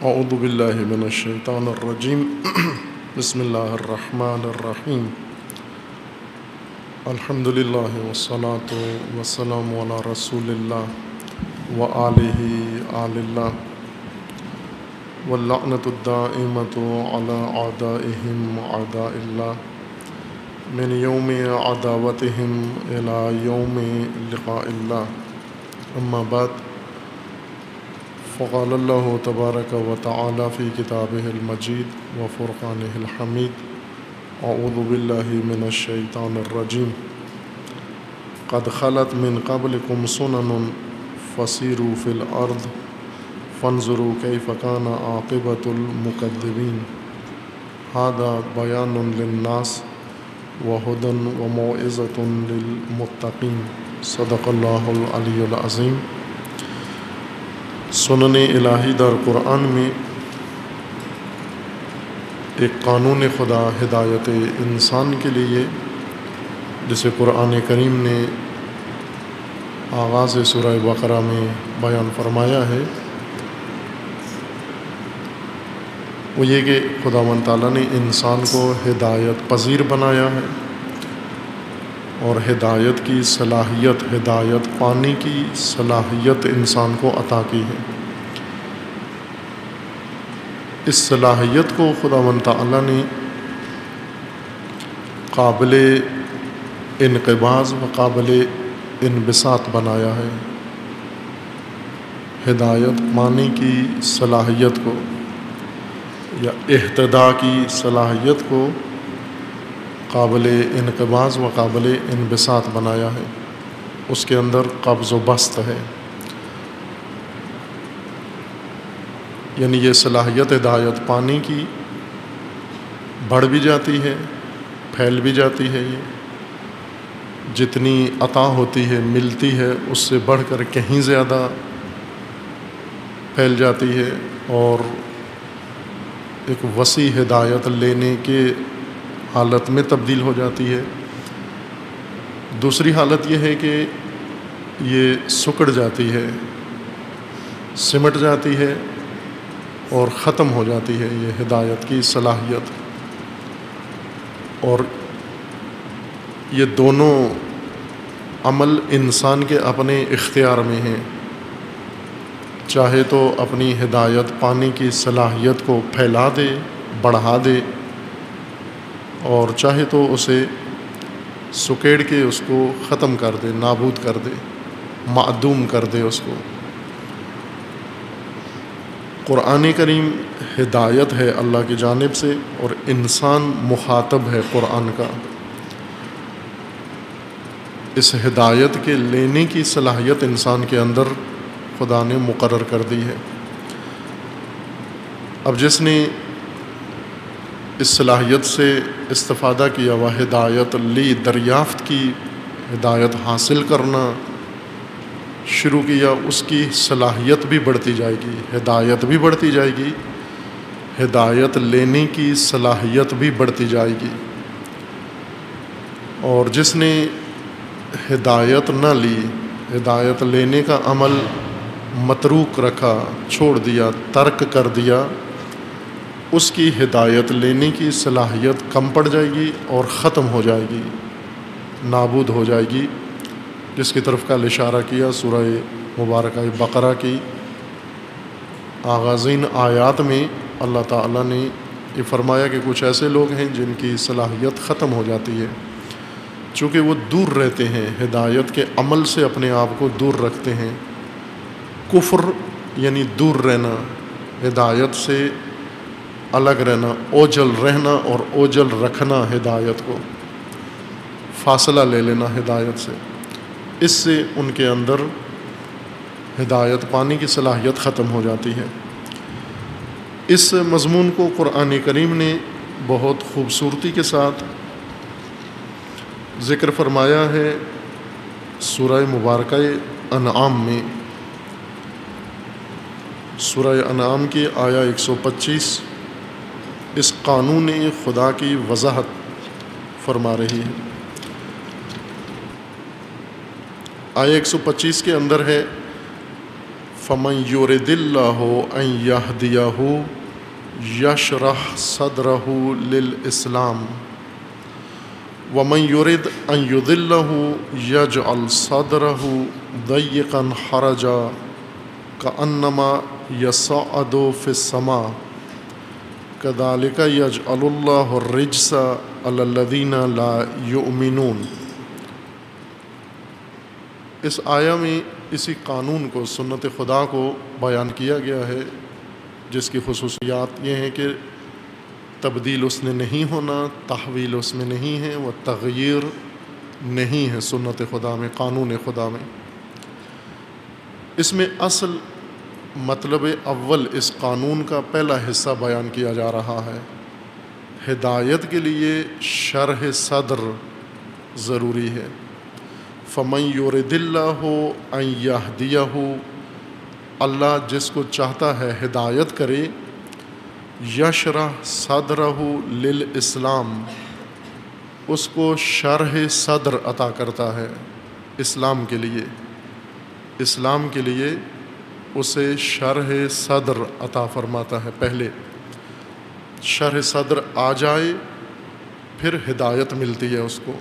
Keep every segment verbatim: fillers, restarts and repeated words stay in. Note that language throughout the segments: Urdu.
اعوذ باللہ من الشیطان الرجیم بسم اللہ الرحمن الرحیم الحمد للہ والصلاة والسلام علی رسول اللہ وآلہ آل اللہ واللعنۃ الدائمۃ علی اعدائہم اعداء اللہ من یوم عداوتہم الی یوم لقاء اللہ اما بعد فقال اللہ تبارک و تعالی فی کتابہ المجید و فرقانہ الحمید اعوذ باللہ من الشیطان الرجیم قد خلت من قبلکم سنن فسیروا فی الارض فانظروا کیف کان عاقبۃ المکذبین ھذا بیان للناس وہدی وموعظۃ للمتقین صدق اللہ العلی العظیم۔ سنن-e-Ilahi Dar Quran میں ایک قانون خدا ہدایت انسان کے لیے جسے قرآن کریم نے آغاز سورہ بقرہ میں بیان فرمایا ہے، وہ یہ کہ خداوند تعالیٰ نے انسان کو ہدایت پذیر بنایا ہے اور ہدایت کی صلاحیت ہدایت پانے کی صلاحیت انسان کو عطا کی ہے۔ اس صلاحیت کو خداوند تعالیٰ نے قابل انقباض و قابل انبساط بنایا ہے۔ ہدایت پانے کی صلاحیت کو یا اہتداء کی صلاحیت کو قابل انقباض و قابل انبساط بنایا ہے، اس کے اندر قبض و بسط ہے، یعنی یہ صلاحیت ہدایت پانے کی بڑھ بھی جاتی ہے، پھیل بھی جاتی ہے، یہ جتنی عطا ہوتی ہے ملتی ہے اس سے بڑھ کر کہیں زیادہ پھیل جاتی ہے اور ایک وسیع ہدایت لینے کے حالت میں تبدیل ہو جاتی ہے۔ دوسری حالت یہ ہے کہ یہ سکڑ جاتی ہے، سمٹ جاتی ہے اور ختم ہو جاتی ہے یہ ہدایت کی صلاحیت، اور یہ دونوں عمل انسان کے اپنے اختیار میں ہیں، چاہے تو اپنی ہدایت پانے کی صلاحیت کو پھیلا دے، بڑھا دے، اور چاہے تو اسے سکیڑ کے اس کو ختم کر دے، نابود کر دے، معدوم کر دے اس کو۔ قرآن کریم ہدایت ہے اللہ کی جانب سے اور انسان مخاطب ہے قرآن کا۔ اس ہدایت کے لینے کی صلاحیت انسان کے اندر خدا نے مقرر کر دی ہے۔ اب جس نے اس صلاحیت سے استفادہ کیا، وہ ہدایت لی، دریافت کی، ہدایت حاصل کرنا شروع کیا، اس کی صلاحیت بھی بڑھتی جائے گی، ہدایت بھی بڑھتی جائے گی، ہدایت لینے کی صلاحیت بھی بڑھتی جائے گی۔ اور جس نے ہدایت نہ لی، ہدایت لینے کا عمل متروک رکھا، چھوڑ دیا، ترک کر دیا، اس کی ہدایت لینے کی صلاحیت کم پڑ جائے گی اور ختم ہو جائے گی، نابود ہو جائے گی، جس کی طرف کا اشارہ کیا سورہ مبارکہ بقرہ کی آغازین آیات میں۔ اللہ تعالیٰ نے یہ فرمایا کہ کچھ ایسے لوگ ہیں جن کی صلاحیت ختم ہو جاتی ہے، چونکہ وہ دور رہتے ہیں، ہدایت کے عمل سے اپنے آپ کو دور رکھتے ہیں۔ کفر یعنی دور رہنا، ہدایت سے الگ رہنا، اوجل رہنا اور اوجل رکھنا، ہدایت کو فاصلہ لے لینا ہدایت سے، اس سے ان کے اندر ہدایت پانے کی صلاحیت ختم ہو جاتی ہے۔ اس مضمون کو قرآن کریم نے بہت خوبصورتی کے ساتھ ذکر فرمایا ہے سورہ مبارکہ انعام میں۔ سورہ انعام کی آیا ایک سو پچیس اس قانون خدا کی وضاحت فرما رہی ہے۔ آیا ایک سو پچیس کے اندر ہے فمن یرد اللہ ان یہدیہ یشرح صدرہ للاسلام ومن یرد ان یضلہ یجعل صدرہ ضیقا حرجا کأنما یصعد فی السماء کذالک یجعل اللہ الرجس علی الذین لا یؤمنون۔ اس آیہ میں اسی قانون کو، سنت خدا کو بیان کیا گیا ہے، جس کی خصوصیات یہ ہیں کہ تبدیل اس نے نہیں ہونا، تحویل اس میں نہیں ہے، وہ تغییر نہیں ہے سنت خدا میں، قانون خدا میں۔ اس میں اصل مطلب اول اس قانون کا پہلا حصہ بیان کیا جا رہا ہے۔ ہدایت کے لیے شرح صدر ضروری ہے۔ فمن یرد اللہ ان یہدیہ، اللہ جس کو چاہتا ہے ہدایت کرے، یشرح صدرہ للاسلام، اس کو شرح صدر عطا کرتا ہے اسلام کے لیے، اسلام کے لیے اسے شرح صدر عطا فرماتا ہے۔ پہلے شرح صدر آ جائے پھر ہدایت ملتی ہے اس کو،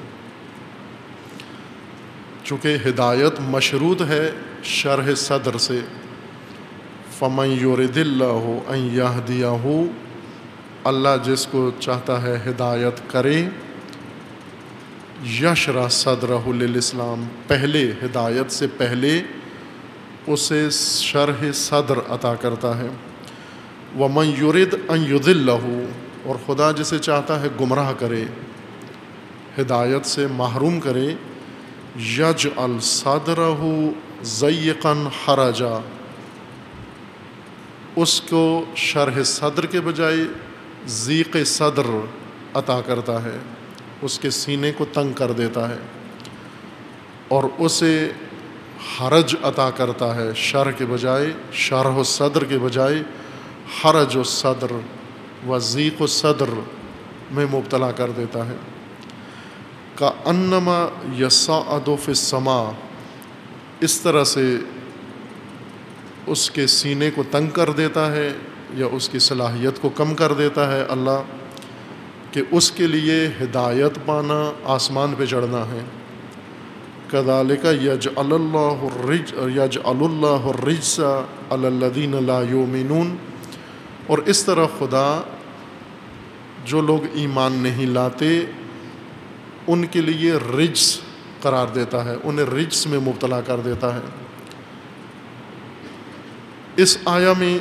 چونکہ ہدایت مشروط ہے شرح صدر سے۔ فمن یرد اللہ ان یہدیہ، اللہ جس کو چاہتا ہے ہدایت کرے، یشرح صدرہ للاسلام، پہلے ہدایت سے پہلے اسے شرح صدر عطا کرتا ہے۔ ومن یرد ان یضلہ، اور خدا جسے چاہتا ہے گمراہ کرے، ہدایت سے محروم کرے، یجعل صدرہ ضیقا حرجا، اس کو شرح صدر کے بجائے ضیق صدر عطا کرتا ہے، اس کے سینے کو تنگ کر دیتا ہے، اور اسے حرج عطا کرتا ہے، شرح کے بجائے، شرح الصدر کے بجائے حرج الصدر و ضیق الصدر میں مبتلا کر دیتا ہے۔ کأنما یصعد فی السماء، اس طرح سے اس کے سینے کو تنگ کر دیتا ہے یا اس کی صلاحیت کو کم کر دیتا ہے اللہ، کہ اس کے لیے ہدایت پانا آسمان پہ چڑھنا ہے۔ کذالک یجعل اللہ الرج یجعل اللہ الرجس علی الذین لا یؤمنون، اور اس طرح خدا جو لوگ ایمان نہیں لاتے ان کے لیے رجس قرار دیتا ہے، انہیں رجس میں مبتلا کر دیتا ہے۔ اس آیہ میں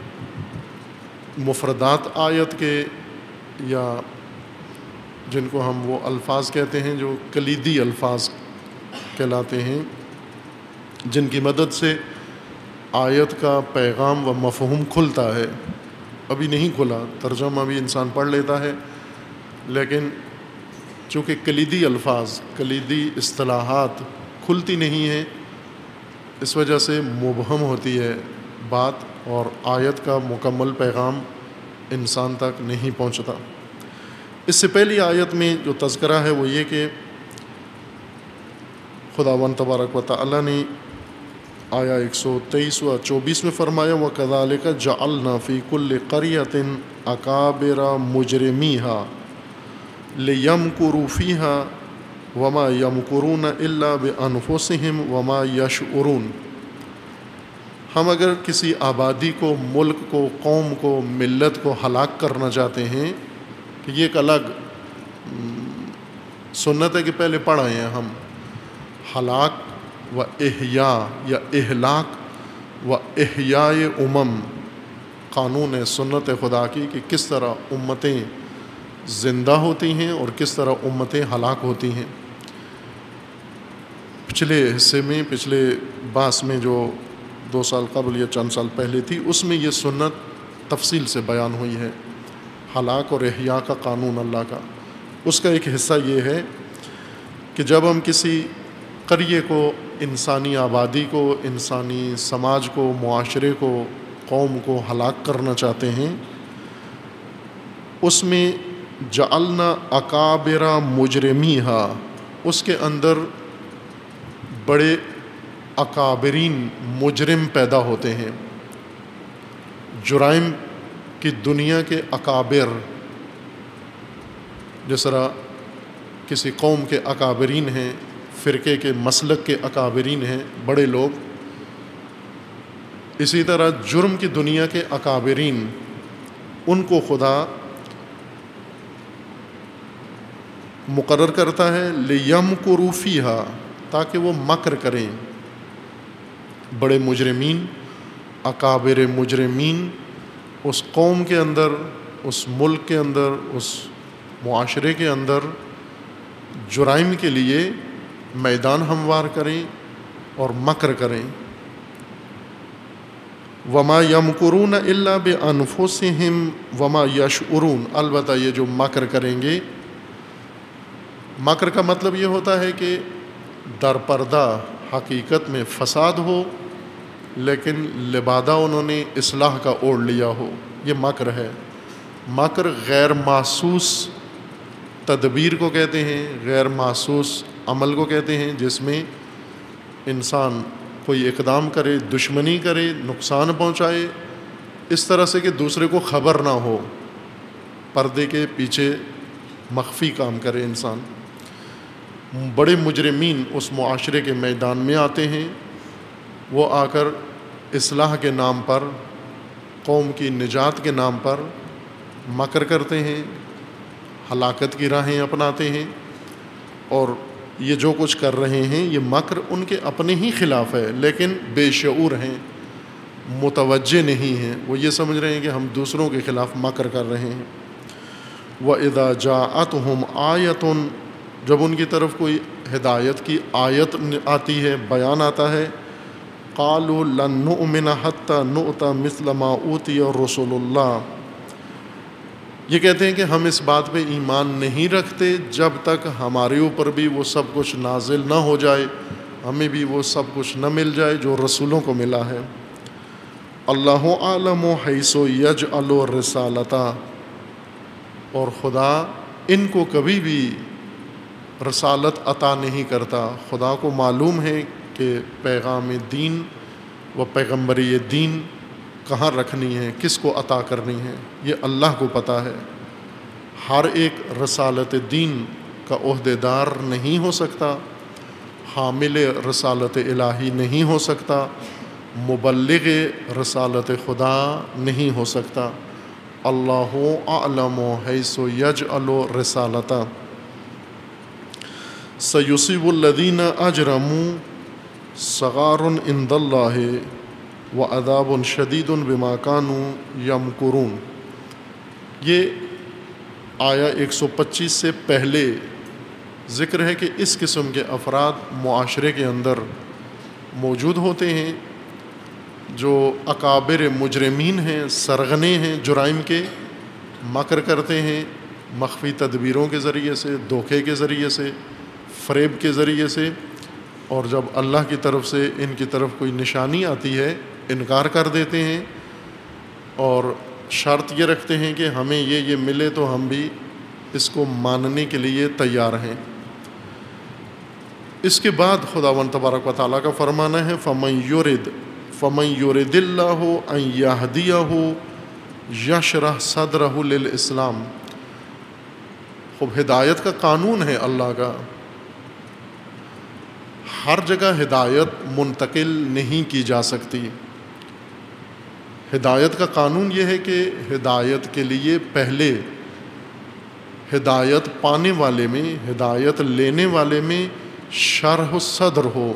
مفردات آیت کے، یا جن کو ہم وہ الفاظ کہتے ہیں جو کلیدی الفاظ کہلاتے ہیں، جن کی مدد سے آیت کا پیغام و مفہوم کھلتا ہے، ابھی نہیں کھلا، ترجمہ بھی انسان پڑھ لیتا ہے، لیکن چونکہ کلیدی الفاظ، کلیدی اصطلاحات کھلتی نہیں ہیں، اس وجہ سے مبہم ہوتی ہے بات، اور آیت کا مکمل پیغام انسان تک نہیں پہنچتا۔ اس سے پہلی آیت میں جو تذکرہ ہے وہ یہ کہ خداوند تبارک و تعالیٰ نے آیا ایک سو تیئیس و چوبیس میں فرمایا، وَكَذَلِكَ جَعَلْنَا فِي كُلِّ قَرْيَةٍ أَكَابِرَ مُجْرِمِيهَا لِيَمْكُرُوا فِيهَا وَمَا يَمْكُرُونَ إِلَّا بِأَنفُسِهِمْ وَمَا يَشْعُرُونَ۔ ہم اگر کسی آبادی کو، ملک کو، قوم کو، ملت کو ہلاک کرنا چاہتے ہیں، کہ یہ ایک الگ سنت ہے کہ پہلے پڑھ آئے ہیں ہم، ہلاک و احیاء یا اہلاک و احیاء امم، قانون ہے سنت خدا کی کہ کس طرح امتیں زندہ ہوتی ہیں اور کس طرح امتیں ہلاک ہوتی ہیں۔ پچھلے حصے میں، پچھلے باس میں جو دو سال قبل یا چند سال پہلے تھی، اس میں یہ سنت تفصیل سے بیان ہوئی ہے، ہلاک اور احیاء کا قانون اللہ کا۔ اس کا ایک حصہ یہ ہے کہ جب ہم کسی قریے کو، انسانی آبادی کو، انسانی سماج کو، معاشرے کو، قوم کو ہلاک کرنا چاہتے ہیں، اس میں جعلنا اکابر مجرمیہا، اس کے اندر بڑے اکابرین مجرم پیدا ہوتے ہیں۔ جرائم کی دنیا کے اکابر، جس طرح کسی قوم کے اکابرین ہیں، فرقے کے مسلک کے اکابرین ہیں، بڑے لوگ، اسی طرح جرم کی دنیا کے اکابرین، ان کو خدا مقرر کرتا ہے لِيَمْكُرُوا فِيهَا، تاکہ وہ مکر کریں۔ بڑے مجرمین، اکابر مجرمین اس قوم کے اندر، اس ملک کے اندر، اس معاشرے کے اندر جرائم کے لیے میدان ہموار کریں اور مکر کریں۔ وما یمکرون الا بانفسہم وما یشعرون، البتہ یہ جو مکر کریں گے، مکر کا مطلب یہ ہوتا ہے کہ در پردہ حقیقت میں فساد ہو، لیکن لبادہ انہوں نے اصلاح کا اوڑھ لیا ہو، یہ مکر ہے۔ مکر غیر محسوس تدبیر کو کہتے ہیں، غیر محسوس عمل کو کہتے ہیں، جس میں انسان کوئی اقدام کرے، دشمنی کرے، نقصان پہنچائے، اس طرح سے کہ دوسرے کو خبر نہ ہو، پردے کے پیچھے مخفی کام کرے انسان۔ بڑے مجرمین اس معاشرے کے میدان میں آتے ہیں، وہ آ کر اصلاح کے نام پر، قوم کی نجات کے نام پر مکر کرتے ہیں، ہلاکت کی راہیں اپناتے ہیں، اور یہ جو کچھ کر رہے ہیں یہ مکر ان کے اپنے ہی خلاف ہے، لیکن بے شعور ہیں، متوجہ نہیں ہیں، وہ یہ سمجھ رہے ہیں کہ ہم دوسروں کے خلاف مکر کر رہے ہیں۔ وَإِذَا جَاءَتْهُمْ آیَةٌ، جب ان کی طرف کوئی ہدایت کی آیت آتی ہے، بیان آتا ہے، قالوا لن نؤمن حتى نؤتى مثل ما اوتی رسول اللہ، یہ کہتے ہیں کہ ہم اس بات پہ ایمان نہیں رکھتے جب تک ہمارے اوپر بھی وہ سب کچھ نازل نہ ہو جائے، ہمیں بھی وہ سب کچھ نہ مل جائے جو رسولوں کو ملا ہے۔ اللہ اعلم حیث یجعل رسالتہ، اور خدا ان کو کبھی بھی رسالت عطا نہیں کرتا، خدا کو معلوم ہے کہ پیغام دین و پیغمبری دین کہاں رکھنی ہے، کس کو عطا کرنی ہے، یہ اللہ کو پتہ ہے۔ ہر ایک رسالت دین کا عہدیدار نہیں ہو سکتا، حامل رسالت الہی نہیں ہو سکتا، مبلغ رسالت خدا نہیں ہو سکتا۔ اللہ اعلم حیث یجعل رسالتہ سیصیب الذین اجرموا صغار عند اللہ وعذاب شدید بما کانوا یمکرون۔ یہ آیا ایک سو پچیس سے پہلے ذکر ہے کہ اس قسم کے افراد معاشرے کے اندر موجود ہوتے ہیں جو اکابر مجرمین ہیں، سرغنے ہیں جرائم کے، مکر کرتے ہیں مخفی تدبیروں کے ذریعے سے، دھوکے کے ذریعے سے، فریب کے ذریعے سے، اور جب اللہ کی طرف سے ان کی طرف کوئی نشانی آتی ہے انکار کر دیتے ہیں، اور شرط یہ رکھتے ہیں کہ ہمیں یہ یہ ملے تو ہم بھی اس کو ماننے کے لیے تیار ہیں۔ اس کے بعد خداوند تبارک و تعالیٰ کا فرمانا ہے فَمَن يُرِدْ فَمَن يُرِدِ اللَّهُ أَن يَهْدِيَهُ يَشْرَحْ صَدْرَهُ لِلْإِسْلَامِ۔ خوب ہدایت کا قانون ہے اللہ کا، ہر جگہ ہدایت منتقل نہیں کی جا سکتی۔ ہدایت کا قانون یہ ہے کہ ہدایت کے لیے پہلے ہدایت پانے والے میں، ہدایت لینے والے میں شرح صدر ہو۔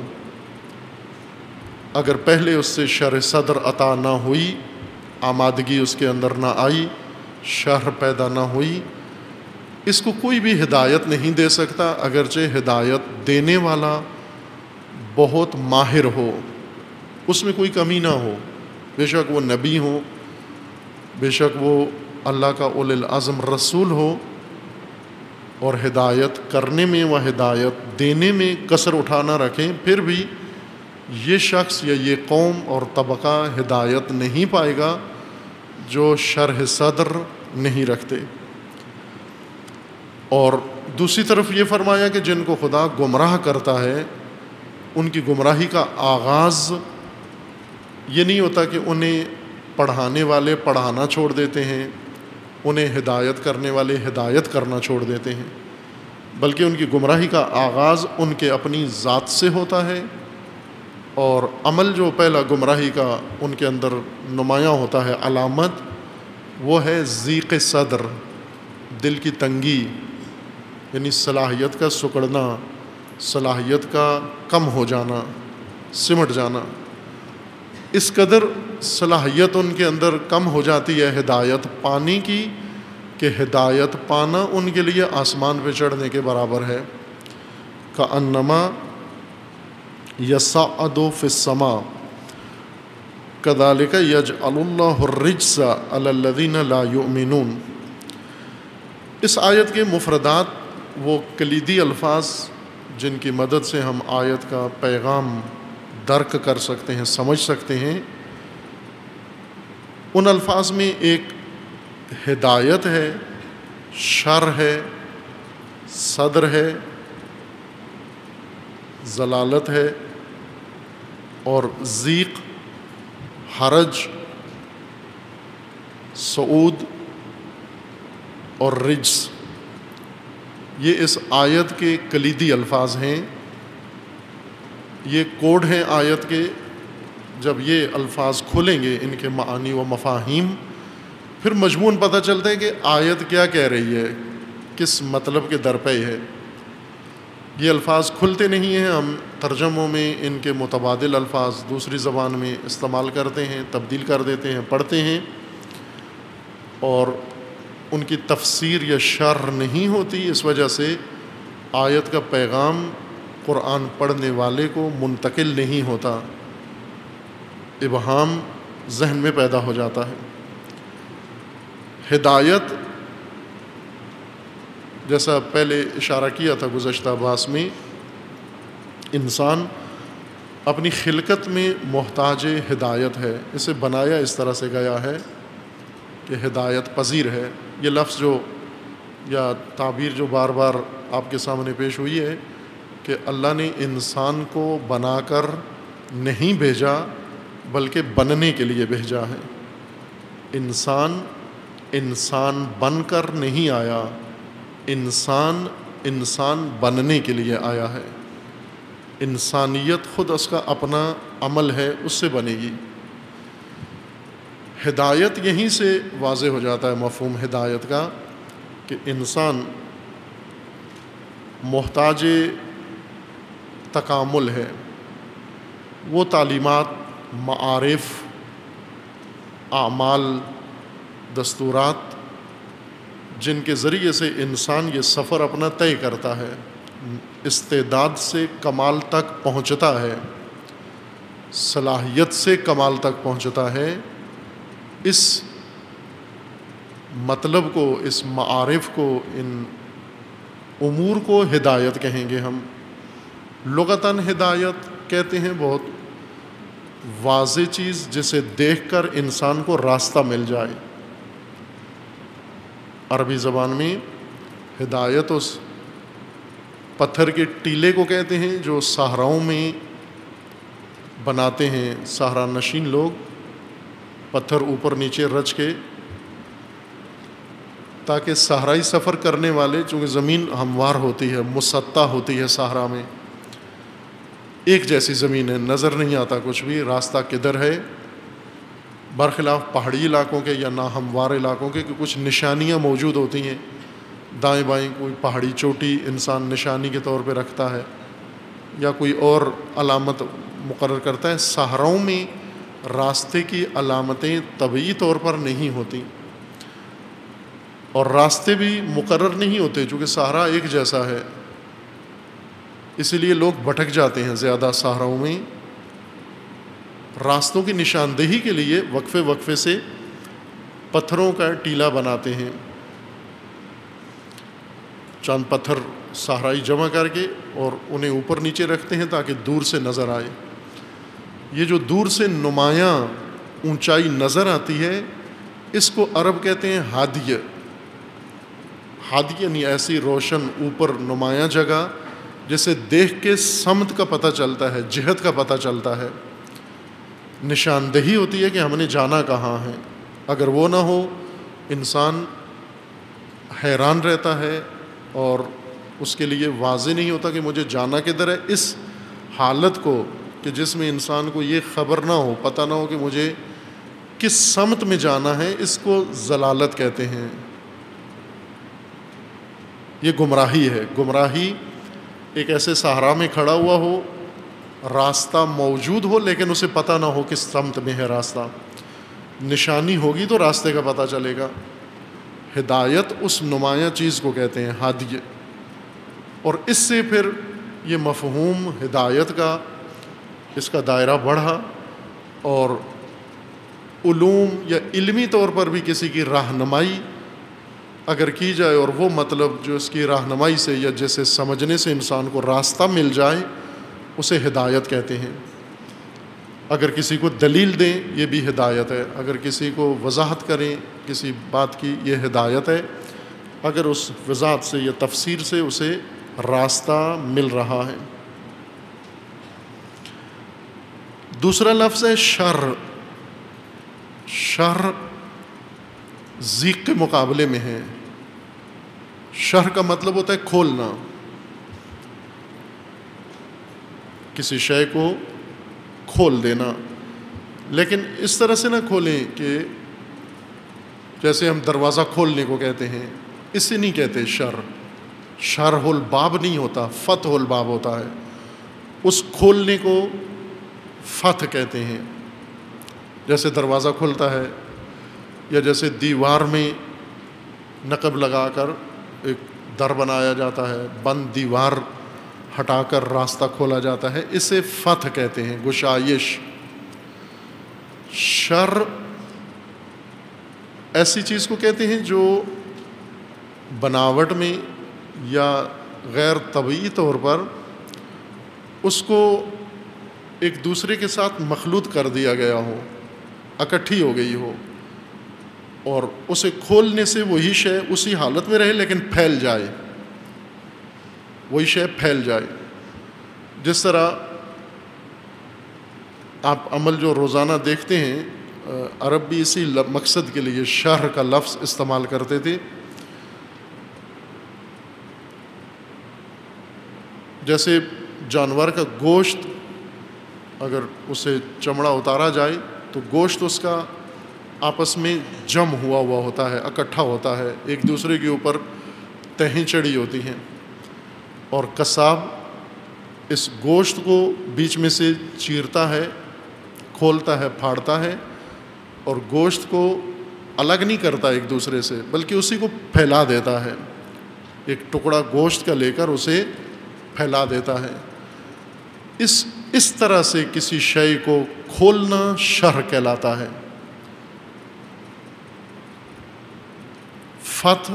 اگر پہلے اس سے شرح صدر عطا نہ ہوئی، آمادگی اس کے اندر نہ آئی، شرح پیدا نہ ہوئی، اس کو کوئی بھی ہدایت نہیں دے سکتا، اگرچہ ہدایت دینے والا بہت ماہر ہو، اس میں کوئی کمی نہ ہو، بے شک وہ نبی ہو، بے شک وہ اللہ کا اولی العزم رسول ہو، اور ہدایت کرنے میں و ہدایت دینے میں کسر اٹھا نہ رکھیں، پھر بھی یہ شخص یا یہ قوم اور طبقہ ہدایت نہیں پائے گا جو شرح صدر نہیں رکھتے۔ اور دوسری طرف یہ فرمایا کہ جن کو خدا گمراہ کرتا ہے ان کی گمراہی کا آغاز یہ نہیں ہوتا کہ انہیں پڑھانے والے پڑھانا چھوڑ دیتے ہیں، انہیں ہدایت کرنے والے ہدایت کرنا چھوڑ دیتے ہیں، بلکہ ان کی گمراہی کا آغاز ان کے اپنی ذات سے ہوتا ہے، اور عمل جو پہلا گمراہی کا ان کے اندر نمایاں ہوتا ہے، علامت، وہ ہے ضیق صدر، دل کی تنگی، یعنی صلاحیت کا سکڑنا، صلاحیت کا کم ہو جانا، سمٹ جانا۔ اس قدر صلاحیت ان کے اندر کم ہو جاتی ہے ہدایت پانے کی کہ ہدایت پانا ان کے لیے آسمان پہ چڑھنے کے برابر ہے۔ کأنما یصعد فی السماء کذالک یجعل اللہ الرجس علی الذین لا یؤمنون۔ اس آیت کے مفردات، وہ کلیدی الفاظ جن کی مدد سے ہم آیت کا پیغام درک کر سکتے ہیں، سمجھ سکتے ہیں، ان الفاظ میں ایک ہدایت ہے، شرح ہے، صدر ہے، ضلالت ہے، اور ضیق، حرج، صعود اور رجس، یہ اس آیت کے کلیدی الفاظ ہیں، یہ کوڈ ہیں آیت کے۔ جب یہ الفاظ کھولیں گے، ان کے معانی و مفاہیم، پھر مضمون پتہ چلتا ہے کہ آیت کیا کہہ رہی ہے، کس مطلب کے درپے ہے۔ یہ الفاظ کھلتے نہیں ہیں، ہم ترجموں میں ان کے متبادل الفاظ دوسری زبان میں استعمال کرتے ہیں، تبدیل کر دیتے ہیں، پڑھتے ہیں، اور ان کی تفسیر یا شرح نہیں ہوتی۔ اس وجہ سے آیت کا پیغام قرآن پڑھنے والے کو منتقل نہیں ہوتا، ابہام ذہن میں پیدا ہو جاتا ہے۔ ہدایت، جیسا پہلے اشارہ کیا تھا گزشتہ باس میں، انسان اپنی خلقت میں محتاج ہدایت ہے، اسے بنایا اس طرح سے گیا ہے کہ ہدایت پذیر ہے۔ یہ لفظ جو یا تعبیر جو بار بار آپ کے سامنے پیش ہوئی ہے کہ اللہ نے انسان کو بنا کر نہیں بھیجا بلکہ بننے کے لیے بھیجا ہے۔ انسان انسان بن کر نہیں آیا، انسان انسان بننے کے لیے آیا ہے۔ انسانیت خود اس کا اپنا عمل ہے، اس سے بنے گی۔ ہدایت یہیں سے واضح ہو جاتا ہے مفہوم ہدایت کا کہ انسان محتاج تکامل ہے۔ وہ تعلیمات، معارف، اعمال، دستورات جن کے ذریعے سے انسان یہ سفر اپنا طے کرتا ہے، استعداد سے کمال تک پہنچتا ہے، صلاحیت سے کمال تک پہنچتا ہے، اس مطلب کو، اس معارف کو، ان امور کو ہدایت کہیں گے ہم۔ لغتاً ہدایت کہتے ہیں بہت واضح چیز جسے دیکھ کر انسان کو راستہ مل جائے۔ عربی زبان میں ہدایت اس پتھر کے ٹیلے کو کہتے ہیں جو صحراؤں میں بناتے ہیں صحرا نشین لوگ، پتھر اوپر نیچے رچ کے، تاکہ صحرائی سفر کرنے والے، چونکہ زمین ہموار ہوتی ہے، مسطح ہوتی ہے صحرا میں، ایک جیسی زمین ہے، نظر نہیں آتا کچھ بھی، راستہ کدھر ہے، برخلاف پہاڑی علاقوں کے یا ناہموار علاقوں کے کہ کچھ نشانیاں موجود ہوتی ہیں، دائیں بائیں کوئی پہاڑی چوٹی انسان نشانی کے طور پہ رکھتا ہے یا کوئی اور علامت مقرر کرتا ہے۔ صحراؤں میں راستے کی علامتیں طبعی طور پر نہیں ہوتی، اور راستے بھی مقرر نہیں ہوتے، چونکہ صحرا ایک جیسا ہے، اسی لیے لوگ بھٹک جاتے ہیں زیادہ صحراؤں میں۔ راستوں کی نشاندہی کے لیے وقفے وقفے سے پتھروں کا ٹیلا بناتے ہیں، چند پتھر صحرائی جمع کر کے اور انہیں اوپر نیچے رکھتے ہیں تاکہ دور سے نظر آئے۔ یہ جو دور سے نمایاں اونچائی نظر آتی ہے، اس کو عرب کہتے ہیں ہادیہ۔ ہادیہ یعنی ایسی روشن اوپر نمایاں جگہ جسے دیکھ کے سمت کا پتہ چلتا ہے، جہت کا پتہ چلتا ہے، نشاندہی ہوتی ہے کہ ہم نے جانا کہاں ہے۔ اگر وہ نہ ہو انسان حیران رہتا ہے اور اس کے لیے واضح نہیں ہوتا کہ مجھے جانا کدھر ہے۔ اس حالت کو کہ جس میں انسان کو یہ خبر نہ ہو، پتہ نہ ہو کہ مجھے کس سمت میں جانا ہے، اس کو ضلالت کہتے ہیں، یہ گمراہی ہے۔ گمراہی ایک ایسے صحرا میں کھڑا ہوا ہو، راستہ موجود ہو لیکن اسے پتہ نہ ہو کس سمت میں ہے راستہ۔ نشانی ہوگی تو راستے کا پتہ چلے گا۔ ہدایت اس نمایاں چیز کو کہتے ہیں، ہادی۔ اور اس سے پھر یہ مفہوم ہدایت کا، اس کا دائرہ بڑھا، اور علوم یا علمی طور پر بھی کسی کی رہنمائی اگر کی جائے اور وہ مطلب جو اس کی رہنمائی سے یا جیسے سمجھنے سے انسان کو راستہ مل جائے، اسے ہدایت کہتے ہیں۔ اگر کسی کو دلیل دیں یہ بھی ہدایت ہے، اگر کسی کو وضاحت کریں کسی بات کی یہ ہدایت ہے، اگر اس وضاحت سے یا تفسیر سے اسے راستہ مل رہا ہے۔ دوسرا لفظ ہے شر۔ شر ضیق کے مقابلے میں ہے۔ شر کا مطلب ہوتا ہے کھولنا، کسی شے کو کھول دینا، لیکن اس طرح سے نہ کھولیں کہ جیسے ہم دروازہ کھولنے کو کہتے ہیں، اسے نہیں کہتے شر۔ شرح الباب نہیں ہوتا، فتح الباب ہوتا ہے۔ اس کھولنے کو فتح کہتے ہیں۔ جیسے دروازہ کھلتا ہے، یا جیسے دیوار میں نقب لگا کر ایک در بنایا جاتا ہے، بند دیوار ہٹا کر راستہ کھولا جاتا ہے، اسے فتح کہتے ہیں، گشائش۔ شر ایسی چیز کو کہتے ہیں جو بناوٹ میں یا غیر طبعی طور پر اس کو ایک دوسرے کے ساتھ مخلوط کر دیا گیا ہو، اکٹھی ہو گئی ہو، اور اسے کھولنے سے وہی شے اسی حالت میں رہے لیکن پھیل جائے، وہی شے پھیل جائے۔ جس طرح آپ عمل جو روزانہ دیکھتے ہیں، عرب بھی اسی مقصد کے لیے شرح کا لفظ استعمال کرتے تھے۔ جیسے جانور کا گوشت اگر اسے چمڑا اتارا جائے تو گوشت اس کا آپس میں جم ہوا ہوا ہوتا ہے، اکٹھا ہوتا ہے، ایک دوسرے کے اوپر تہیں چڑھی ہوتی ہیں، اور قصاب اس گوشت کو بیچ میں سے چیرتا ہے، کھولتا ہے، پھاڑتا ہے، اور گوشت کو الگ نہیں کرتا ایک دوسرے سے بلکہ اسی کو پھیلا دیتا ہے، ایک ٹکڑا گوشت کا لے کر اسے پھیلا دیتا ہے۔ اس اس طرح سے کسی شے کو کھولنا شرح کہلاتا ہے۔ فتح،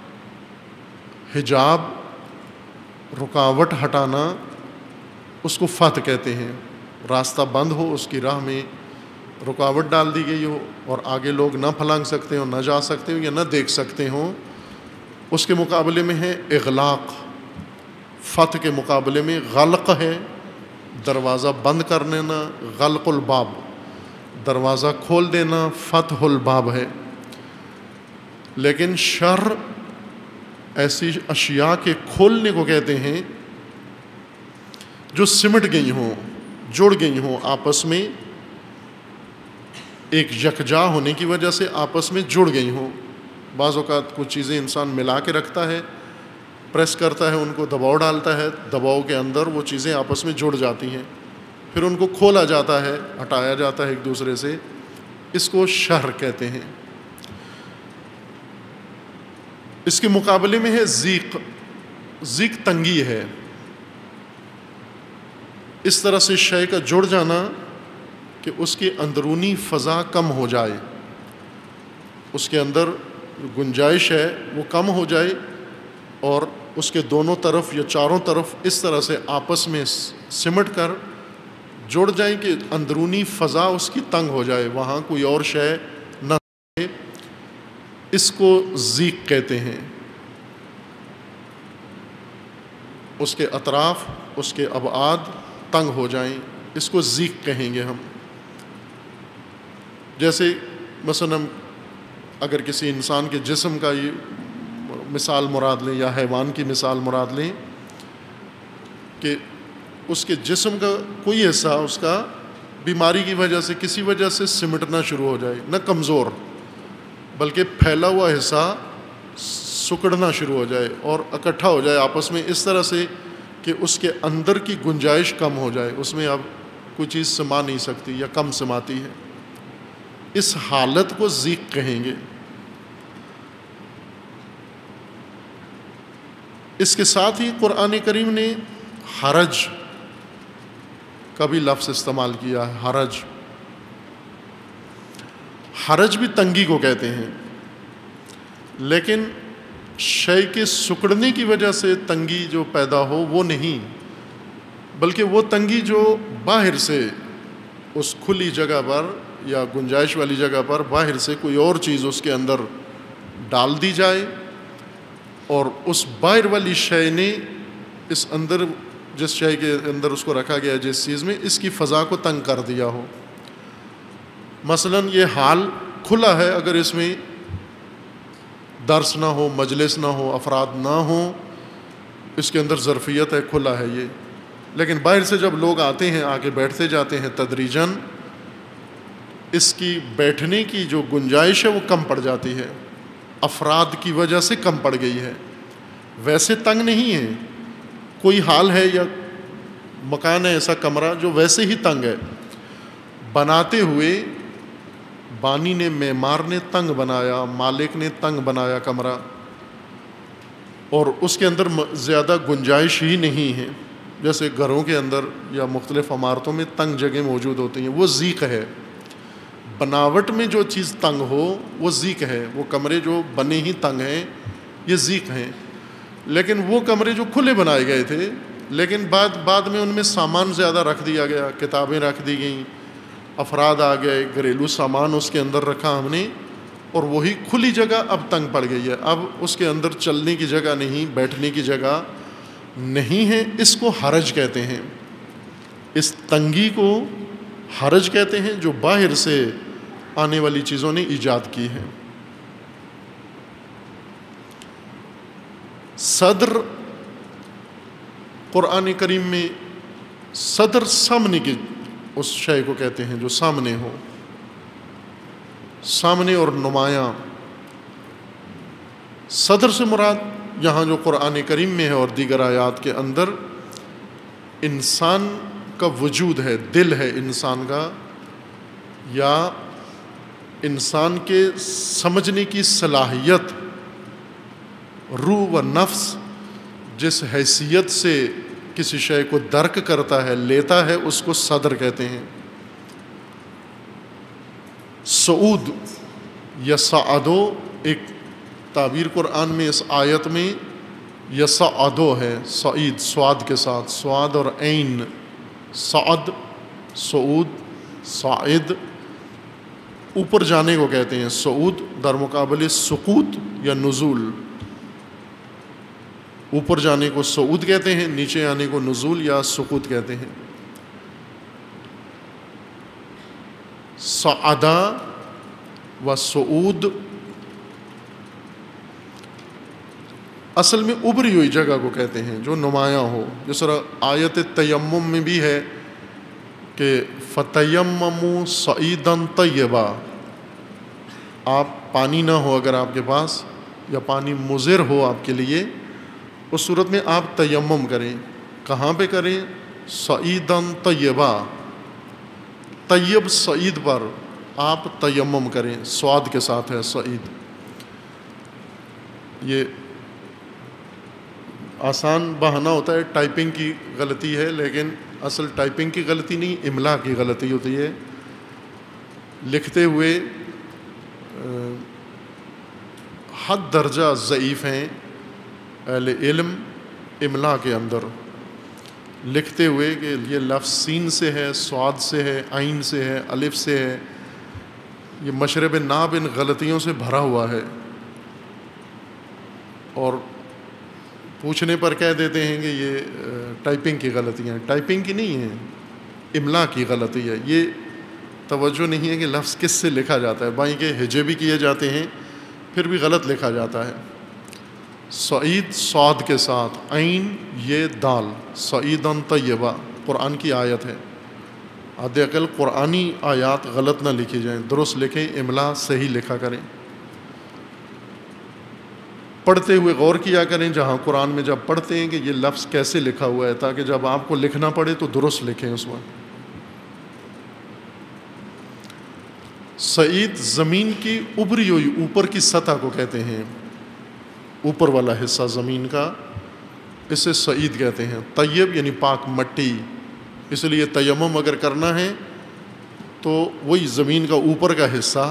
حجاب، رکاوٹ ہٹانا، اس کو فتح کہتے ہیں۔ راستہ بند ہو، اس کی راہ میں رکاوٹ ڈال دی گئی ہو اور آگے لوگ نہ پھلانگ سکتے ہوں، نہ جا سکتے ہوں یا نہ دیکھ سکتے ہوں، اس کے مقابلے میں ہے اغلاق۔ فتح کے مقابلے میں غلق ہے، دروازہ بند کر دینا، غلق الباب، دروازہ کھول دینا فتح الباب ہے۔ لیکن شر ایسی اشیاء کے کھولنے کو کہتے ہیں جو سمٹ گئی ہوں، جڑ گئی ہوں، آپس میں ایک یکجا ہونے کی وجہ سے آپس میں جڑ گئی ہوں۔ بعض اوقات کچھ چیزیں انسان ملا کے رکھتا ہے، پریس کرتا ہے، ان کو دباؤ ڈالتا ہے، دباؤ کے اندر وہ چیزیں آپس میں جڑ جاتی ہیں، پھر ان کو کھولا جاتا ہے، ہٹایا جاتا ہے ایک دوسرے سے، اس کو شرح کہتے ہیں۔ اس کے مقابلے میں ہے ضیق۔ ضیق تنگی ہے، اس طرح سے شے کا جڑ جانا کہ اس کی اندرونی فضا کم ہو جائے، اس کے اندر گنجائش ہے وہ کم ہو جائے، اور اس کے دونوں طرف یا چاروں طرف اس طرح سے آپس میں سمٹ کر جڑ جائیں کہ اندرونی فضا اس کی تنگ ہو جائے، وہاں کوئی اور شے نہ رہے، اس کو ضیق کہتے ہیں۔ اس کے اطراف، اس کے ابعاد تنگ ہو جائیں، اس کو ضیق کہیں گے ہم۔ جیسے مثلا اگر کسی انسان کے جسم کا یہ مثال مراد لیں یا حیوان کی مثال مراد لیں کہ اس کے جسم کا کوئی حصہ اس کا بیماری کی وجہ سے کسی وجہ سے سمٹنا شروع ہو جائے، نہ کمزور بلکہ پھیلا ہوا حصہ سکڑنا شروع ہو جائے اور اکٹھا ہو جائے آپس میں اس طرح سے کہ اس کے اندر کی گنجائش کم ہو جائے، اس میں اب کوئی چیز سما نہیں سکتی یا کم سماتی ہے، اس حالت کو ضیق کہیں گے۔ اس کے ساتھ ہی قرآن کریم نے حرج کا بھی لفظ استعمال کیا ہے۔ حرج حرج بھی تنگی کو کہتے ہیں، لیکن شے کے سکڑنے کی وجہ سے تنگی جو پیدا ہو وہ نہیں، بلکہ وہ تنگی جو باہر سے اس کھلی جگہ پر یا گنجائش والی جگہ پر باہر سے کوئی اور چیز اس کے اندر ڈال دی جائے اور اس باہر والی شے نے اس اندر جس شے کے اندر اس کو رکھا گیا جس چیز میں اس کی فضا کو تنگ کر دیا ہو۔ مثلا یہ حال کھلا ہے، اگر اس میں درس نہ ہو، مجلس نہ ہو، افراد نہ ہوں، اس کے اندر ظرفیت ہے، کھلا ہے یہ، لیکن باہر سے جب لوگ آتے ہیں، آ کے بیٹھتے جاتے ہیں تدریجاً، اس کی بیٹھنے کی جو گنجائش ہے وہ کم پڑ جاتی ہے، افراد کی وجہ سے کم پڑ گئی ہے۔ ویسے تنگ نہیں ہے، کوئی حال ہے یا مکان ہے ایسا کمرہ جو ویسے ہی تنگ ہے، بناتے ہوئے بانی نے، معمار نے تنگ بنایا، مالک نے تنگ بنایا کمرہ، اور اس کے اندر زیادہ گنجائش ہی نہیں ہے، جیسے گھروں کے اندر یا مختلف عمارتوں میں تنگ جگہ موجود ہوتی ہیں، وہ ضیق ہے۔ بناوٹ میں جو چیز تنگ ہو وہ ضیق ہے، وہ کمرے جو بنے ہی تنگ ہیں یہ ضیق ہیں، لیکن وہ کمرے جو کھلے بنائے گئے تھے لیکن بعد بعد میں ان میں سامان زیادہ رکھ دیا گیا، کتابیں رکھ دی گئیں، افراد آ گئے، گھریلو سامان اس کے اندر رکھا ہم نے، اور وہی کھلی جگہ اب تنگ پڑ گئی ہے، اب اس کے اندر چلنے کی جگہ نہیں، بیٹھنے کی جگہ نہیں ہے، اس کو حرج کہتے ہیں۔ اس تنگی کو حرج کہتے ہیں جو باہر سے آنے والی چیزوں نے ایجاد کی ہے۔ صدر قرآن کریم میں صدر سامنے کی اس شے کو کہتے ہیں جو سامنے ہو، سامنے اور نمایاں۔ صدر سے مراد یہاں جو قرآن کریم میں ہے اور دیگر آیات کے اندر انسان کا وجود ہے، دل ہے انسان کا، یا انسان کے سمجھنے کی صلاحیت، روح و نفس جس حیثیت سے کسی شے کو درک کرتا ہے، لیتا ہے، اس کو صدر کہتے ہیں۔ صعود یصعدو ایک تعبیر قرآن میں اس آیت میں یصعدو ہے، صعید سواد کے ساتھ، سواد اور عین، صعد صعود، صاعد اوپر جانے کو کہتے ہیں، صعود در مقابل سقوط یا نزول، اوپر جانے کو صعود کہتے ہیں، نیچے آنے کو نزول یا سقوط کہتے ہیں۔ صعدا و صعود اصل میں ابری ہوئی جگہ کو کہتے ہیں جو نمایاں ہو، جس طرح آیت تیمم میں بھی ہے کہ فتیمموا صعیدا طیبا، آپ پانی نہ ہو اگر آپ کے پاس، یا پانی مضر ہو آپ کے لیے، اس صورت میں آپ تیمم کریں۔ کہاں پہ کریں؟ صعیدا طیبا، طیب صعید پر آپ تیمم کریں، سواد کے ساتھ ہے صعید۔ یہ آسان بہانہ ہوتا ہے، ٹائپنگ کی غلطی ہے، لیکن اصل ٹائپنگ کی غلطی نہیں، املا کی غلطی ہوتی ہے۔ لکھتے ہوئے حد درجہ ضعیف ہیں اہل علم املا کے اندر، لکھتے ہوئے کہ یہ لفظ سین سے ہے، سواد سے ہے، عین سے ہے، الف سے ہے، یہ مشرب ناب ان غلطیوں سے بھرا ہوا ہے، اور پوچھنے پر کہہ دیتے ہیں کہ یہ ٹائپنگ کی غلطیاں، ٹائپنگ کی نہیں ہیں، املا کی غلطی ہے. یہ توجہ نہیں ہے کہ لفظ کس سے لکھا جاتا ہے. بائیں کے ہجے بھی کیے جاتے ہیں پھر بھی غلط لکھا جاتا ہے. سعید صاد کے ساتھ، عین یہ دال، سعیدن طیبہ قرآن کی آیت ہے. حد عقل قرآنی آیات غلط نہ لکھی جائیں، درست لکھیں، املا صحیح لکھا کریں. پڑھتے ہوئے غور کیا کریں جہاں قرآن میں جب پڑھتے ہیں کہ یہ لفظ کیسے لکھا ہوا ہے، تاکہ جب آپ کو لکھنا پڑے تو درست لکھیں اس وقت. سعید زمین کی ابری ہوئی اوپر کی سطح کو کہتے ہیں، اوپر والا حصہ زمین کا، اسے سعید کہتے ہیں. طیب یعنی پاک مٹی، اس لیے تیمم اگر کرنا ہے تو وہی زمین کا اوپر کا حصہ،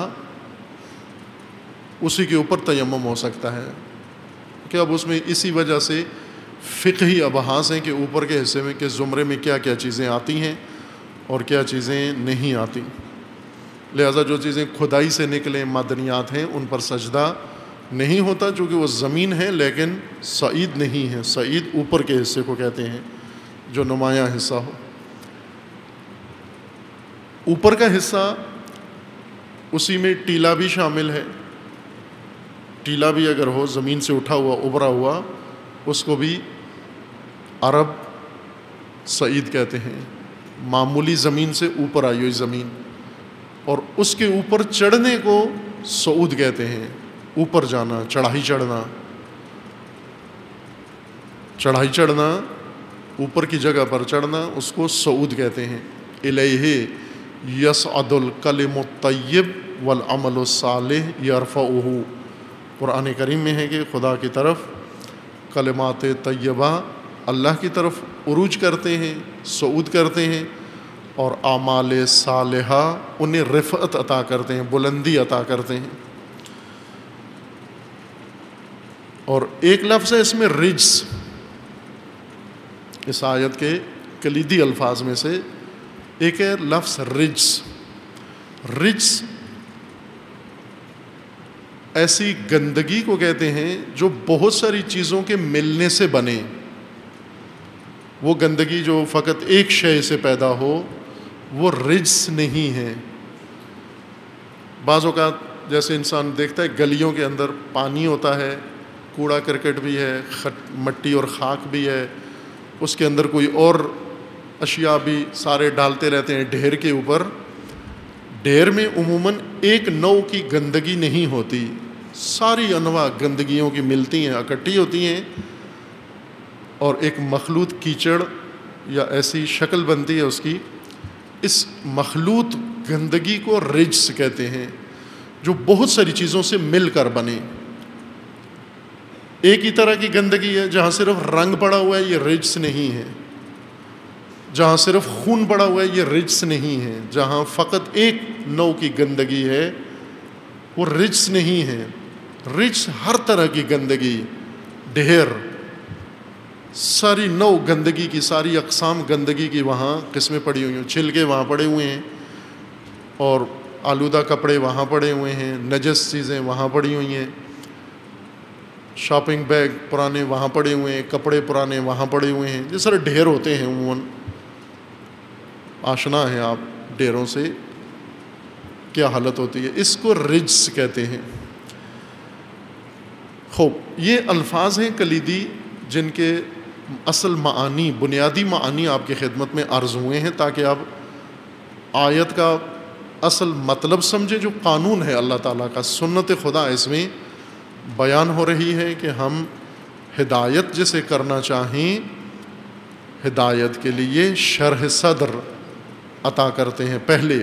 اسی کے اوپر تیمم ہو سکتا ہے. کہ اب اس میں اسی وجہ سے فقہی ابحاث ہیں کہ اوپر کے حصے میں کے زمرے میں کیا کیا چیزیں آتی ہیں اور کیا چیزیں نہیں آتی. لہذا جو چیزیں کھدائی سے نکلیں، معدنیات ہیں، ان پر سجدہ نہیں ہوتا چونکہ وہ زمین ہے لیکن سعید نہیں ہے. سعید اوپر کے حصے کو کہتے ہیں جو نمایاں حصہ ہو. اوپر کا حصہ اسی میں ٹیلا بھی شامل ہے. ٹیلا بھی اگر ہو زمین سے اٹھا ہوا ابھرا ہوا، اس کو بھی عرب سعید کہتے ہیں. معمولی زمین سے اوپر آئی ہوئی زمین، اور اس کے اوپر چڑھنے کو صعود کہتے ہیں. اوپر جانا، چڑھائی چڑھنا، چڑھائی چڑھنا اوپر کی جگہ پر چڑھنا، اس کو صعود کہتے ہیں. الیہ یصعد الکلم الطیب والعمل الصالح یرفعہ. قرآن کریم میں ہے کہ خدا کی طرف کلمات طیبہ اللہ کی طرف عروج کرتے ہیں، صعود کرتے ہیں، اور اعمال صالحہ انہیں رفعت عطا کرتے ہیں، بلندی عطا کرتے ہیں. اور ایک لفظ ہے اس میں رجس، اس آیت کے کلیدی الفاظ میں سے ایک ہے لفظ رجس. رجس ایسی گندگی کو کہتے ہیں جو بہت ساری چیزوں کے ملنے سے بنے. وہ گندگی جو فقط ایک شے سے پیدا ہو وہ رجس نہیں ہے. بعض اوقات جیسے انسان دیکھتا ہے گلیوں کے اندر پانی ہوتا ہے، کوڑا کرکٹ بھی ہے، مٹی اور خاک بھی ہے، اس کے اندر کوئی اور اشیاء بھی سارے ڈالتے رہتے ہیں ڈھیر کے اوپر. ڈھیر میں عموماً ایک نوع کی گندگی نہیں ہوتی، ساری انواع گندگیوں کی ملتی ہیں، اکٹھی ہوتی ہیں، اور ایک مخلوط کیچڑ یا ایسی شکل بنتی ہے اس کی. اس مخلوط گندگی کو رجس کہتے ہیں جو بہت ساری چیزوں سے مل کر بنے. ایک ہی طرح کی گندگی ہے، جہاں صرف رنگ پڑا ہوا ہے یہ رجس نہیں ہے، جہاں صرف خون پڑا ہوا ہے یہ رجس نہیں ہے، جہاں فقط ایک نوع کی گندگی ہے وہ رجس نہیں ہے. رجس ہر طرح کی گندگی، ڈھیر، ساری نوع گندگی کی، ساری اقسام گندگی کی وہاں قسمیں پڑی ہوئی ہیں. چھلکے وہاں پڑے ہوئے ہیں، اور آلودہ کپڑے وہاں پڑے ہوئے ہیں، نجس چیزیں وہاں پڑی ہوئی ہیں، شاپنگ بیگ پرانے وہاں پڑے ہوئے ہیں، کپڑے پرانے وہاں پڑے ہوئے ہیں. جس طرح ڈھیر ہوتے ہیں عموماً، آشنا ہیں آپ ڈھیروں سے کیا حالت ہوتی ہے، اس کو رجس کہتے ہیں. خوب، یہ الفاظ ہیں کلیدی جن کے اصل معانی، بنیادی معانی آپ کی خدمت میں عرض ہوئے ہیں تاکہ آپ آیت کا اصل مطلب سمجھیں جو قانون ہے اللہ تعالیٰ کا. سنت خدا اس میں بیان ہو رہی ہے کہ ہم ہدایت جسے کرنا چاہیں ہدایت کے لیے شرح صدر عطا کرتے ہیں. پہلے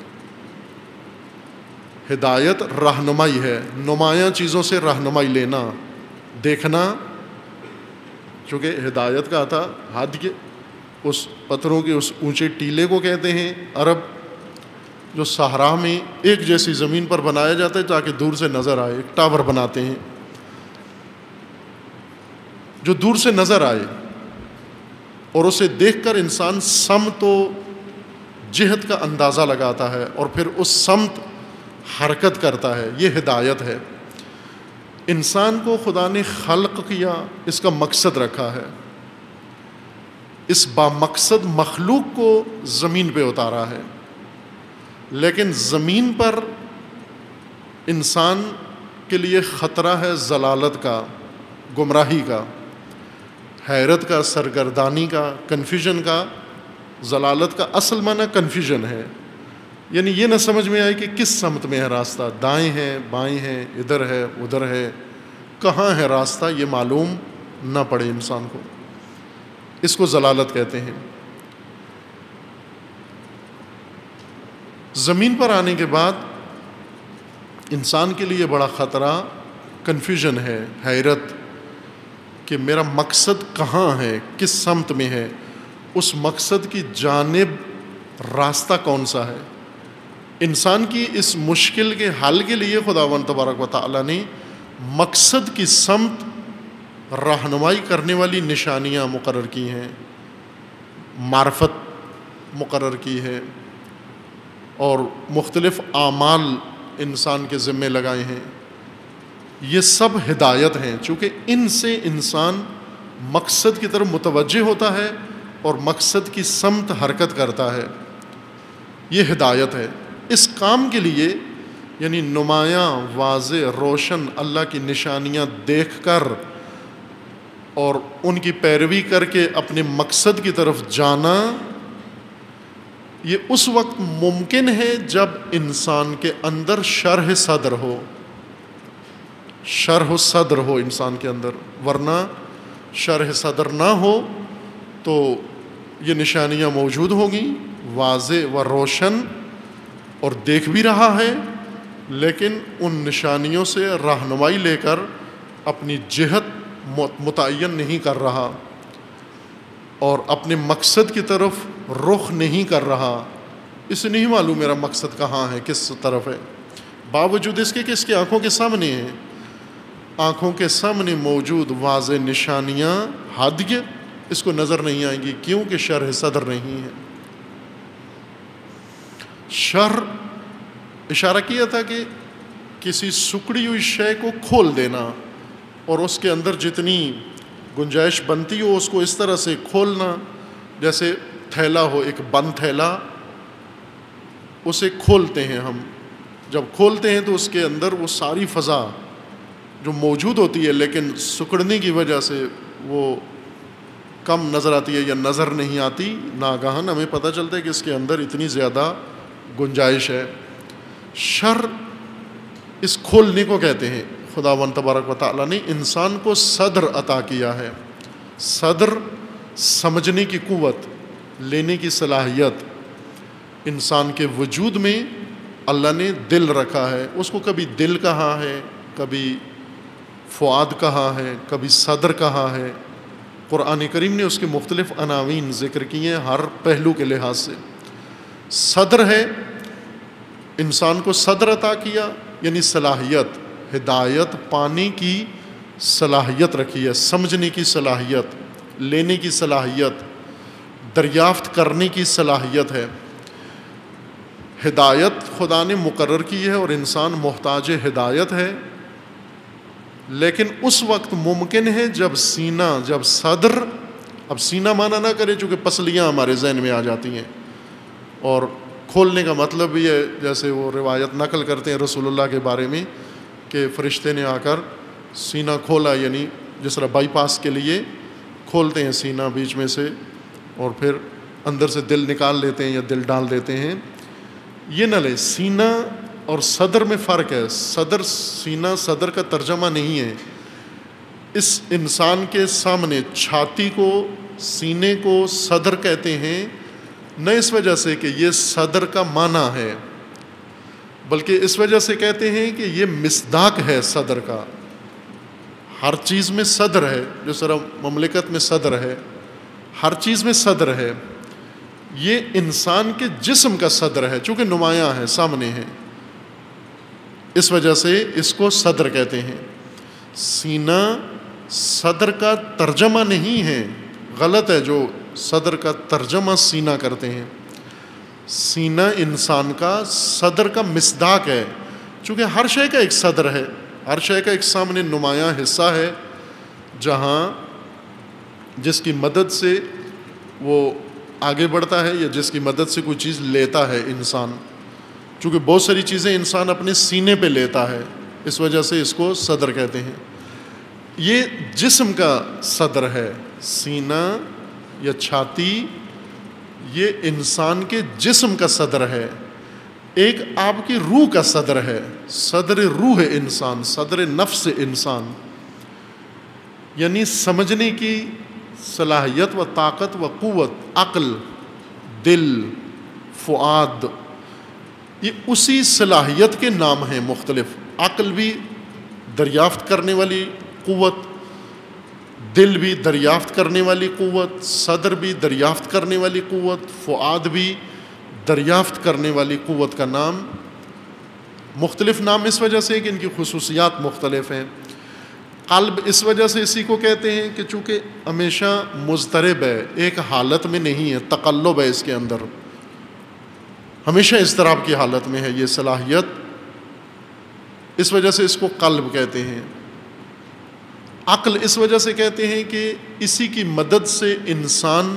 ہدایت رہنمائی ہے، نمایاں چیزوں سے رہنمائی لینا، دیکھنا. چونکہ ہدایت کا عطا حد کے اس پتھروں کے اس اونچے ٹیلے کو کہتے ہیں عرب، جو صحرا میں ایک جیسی زمین پر بنایا جاتا ہے تاکہ دور سے نظر آئے. ایک ٹاور بناتے ہیں جو دور سے نظر آئے، اور اسے دیکھ کر انسان سمت و جہت کا اندازہ لگاتا ہے اور پھر اس سمت حرکت کرتا ہے. یہ ہدایت ہے. انسان کو خدا نے خلق کیا، اس کا مقصد رکھا ہے، اس بامقصد مخلوق کو زمین پہ اتارا ہے، لیکن زمین پر انسان کے لیے خطرہ ہے ضلالت کا، گمراہی کا، حیرت کا، سرگردانی کا، کنفیوژن کا۔ ضلالت کا اصل معنی کنفیوژن ہے، یعنی یہ نہ سمجھ میں آئے کہ کس سمت میں ہے راستہ، دائیں ہے، بائیں ہے، ادھر ہے، ادھر ہے، کہاں ہے راستہ، یہ معلوم نہ پڑے انسان کو، اس کو ضلالت کہتے ہیں۔ زمین پر آنے کے بعد انسان کے لیے بڑا خطرہ کنفیوژن ہے، حیرت کہ میرا مقصد کہاں ہے، کس سمت میں ہے، اس مقصد کی جانب راستہ کون سا ہے۔ انسان کی اس مشکل کے حل کے لیے خداوند تبارک و تعالیٰ نے مقصد کی سمت رہنمائی کرنے والی نشانیاں مقرر کی ہیں، معرفت مقرر کی ہے، اور مختلف اعمال انسان کے ذمے لگائے ہیں۔ یہ سب ہدایت ہیں، چونکہ ان سے انسان مقصد کی طرف متوجہ ہوتا ہے اور مقصد کی سمت حرکت کرتا ہے، یہ ہدایت ہے۔ اس کام کے لیے یعنی نمایاں، واضح، روشن اللہ کی نشانیاں دیکھ کر اور ان کی پیروی کر کے اپنے مقصد کی طرف جانا، یہ اس وقت ممکن ہے جب انسان کے اندر شرح صدر ہو، شرح صدر ہو انسان کے اندر، ورنہ شرح صدر نہ ہو تو یہ نشانیاں موجود ہوں گی، واضح و روشن، اور دیکھ بھی رہا ہے، لیکن ان نشانیوں سے رہنمائی لے کر اپنی جہت متعین نہیں کر رہا اور اپنے مقصد کی طرف رخ نہیں کر رہا، اسے نہیں معلوم میرا مقصد کہاں ہے، کس طرف ہے، باوجود اس کے کہ اس کی آنکھوں کے سامنے ہیں، آنکھوں کے سامنے موجود واضح نشانیاں ہادیہ اس کو نظر نہیں آئیں گی، کیونکہ شرح صدر نہیں ہے۔ شرح اشارہ کیا تھا کہ کسی سکڑی ہوئی شے کو کھول دینا اور اس کے اندر جتنی گنجائش بنتی ہو اس کو اس طرح سے کھولنا، جیسے تھیلا ہو، ایک بند تھیلا، اسے کھولتے ہیں ہم، جب کھولتے ہیں تو اس کے اندر وہ ساری فضا جو موجود ہوتی ہے لیکن سکڑنے کی وجہ سے وہ کم نظر آتی ہے یا نظر نہیں آتی، ناگہان ہمیں پتہ چلتا ہے کہ اس کے اندر اتنی زیادہ گنجائش ہے۔ شر اس کھولنے کو کہتے ہیں۔ خداوند تبارک و تعالیٰ نے انسان کو صدر عطا کیا ہے، صدر سمجھنے کی قوت، لینے کی صلاحیت۔ انسان کے وجود میں اللہ نے دل رکھا ہے، اس کو کبھی دل کہا ہے، کبھی فؤاد کہا ہے، کبھی صدر کہا ہے۔ قرآن کریم نے اس کے مختلف عناوین ذکر کیے ہیں ہر پہلو کے لحاظ سے۔ صدر ہے، انسان کو صدر عطا کیا، یعنی صلاحیت، ہدایت پانے کی صلاحیت رکھی ہے، سمجھنے کی صلاحیت، لینے کی صلاحیت، دریافت کرنے کی صلاحیت ہے۔ ہدایت خدا نے مقرر کی ہے اور انسان محتاج ہدایت ہے، لیکن اس وقت ممکن ہے جب سینہ، جب صدر، اب سینہ مانا نہ کرے چونکہ پسلیاں ہمارے ذہن میں آ جاتی ہیں، اور کھولنے کا مطلب یہ ہے جیسے وہ روایت نقل کرتے ہیں رسول اللہ کے بارے میں کہ فرشتے نے آ کر سینہ کھولا، یعنی جس طرح بائی پاس کے لیے کھولتے ہیں سینہ بیچ میں سے اور پھر اندر سے دل نکال لیتے ہیں یا دل ڈال دیتے ہیں، یہ نہ لے۔ سینہ اور صدر میں فرق ہے۔ صدر، سینہ صدر کا ترجمہ نہیں ہے۔ اس انسان کے سامنے چھاتی کو، سینے کو صدر کہتے ہیں، نہ اس وجہ سے کہ یہ صدر کا معنی ہے، بلکہ اس وجہ سے کہتے ہیں کہ یہ مصداق ہے صدر کا۔ ہر چیز میں صدر ہے، جس طرح مملکت میں صدر ہے، ہر چیز میں صدر ہے۔ یہ انسان کے جسم کا صدر ہے، چونکہ نمایاں ہے، سامنے ہے، اس وجہ سے اس کو صدر کہتے ہیں۔ سینہ صدر کا ترجمہ نہیں ہے، غلط ہے جو صدر کا ترجمہ سینہ کرتے ہیں۔ سینہ انسان کا صدر کا مصداق ہے، چونکہ ہر شے کا ایک صدر ہے، ہر شے کا ایک سامنے نمایاں حصہ ہے جہاں جس کی مدد سے وہ آگے بڑھتا ہے یا جس کی مدد سے کوئی چیز لیتا ہے انسان. چونکہ بہت ساری چیزیں انسان اپنے سینے پہ لیتا ہے، اس وجہ سے اس کو صدر کہتے ہیں. یہ جسم کا صدر ہے، سینہ یا چھاتی یہ انسان کے جسم کا صدر ہے. ایک آپ کی روح کا صدر ہے، صدر روح انسان، صدر نفس انسان، یعنی سمجھنے کی صلاحیت و طاقت و قوت، عقل، دل، فؤاد، یہ اسی صلاحیت کے نام ہیں مختلف. عقل بھی دریافت کرنے والی قوت، دل بھی دریافت کرنے والی قوت، صدر بھی دریافت کرنے والی قوت، فؤاد بھی دریافت کرنے والی قوت کا نام. مختلف نام اس وجہ سے کہ ان کی خصوصیات مختلف ہیں. قلب اس وجہ سے اسی کو کہتے ہیں کہ چونکہ ہمیشہ مضطرب ہے، ایک حالت میں نہیں ہے، تقلب ہے اس کے اندر، ہمیشہ اضطراب کی حالت میں ہے یہ صلاحیت، اس وجہ سے اس کو قلب کہتے ہیں. عقل اس وجہ سے کہتے ہیں کہ اسی کی مدد سے انسان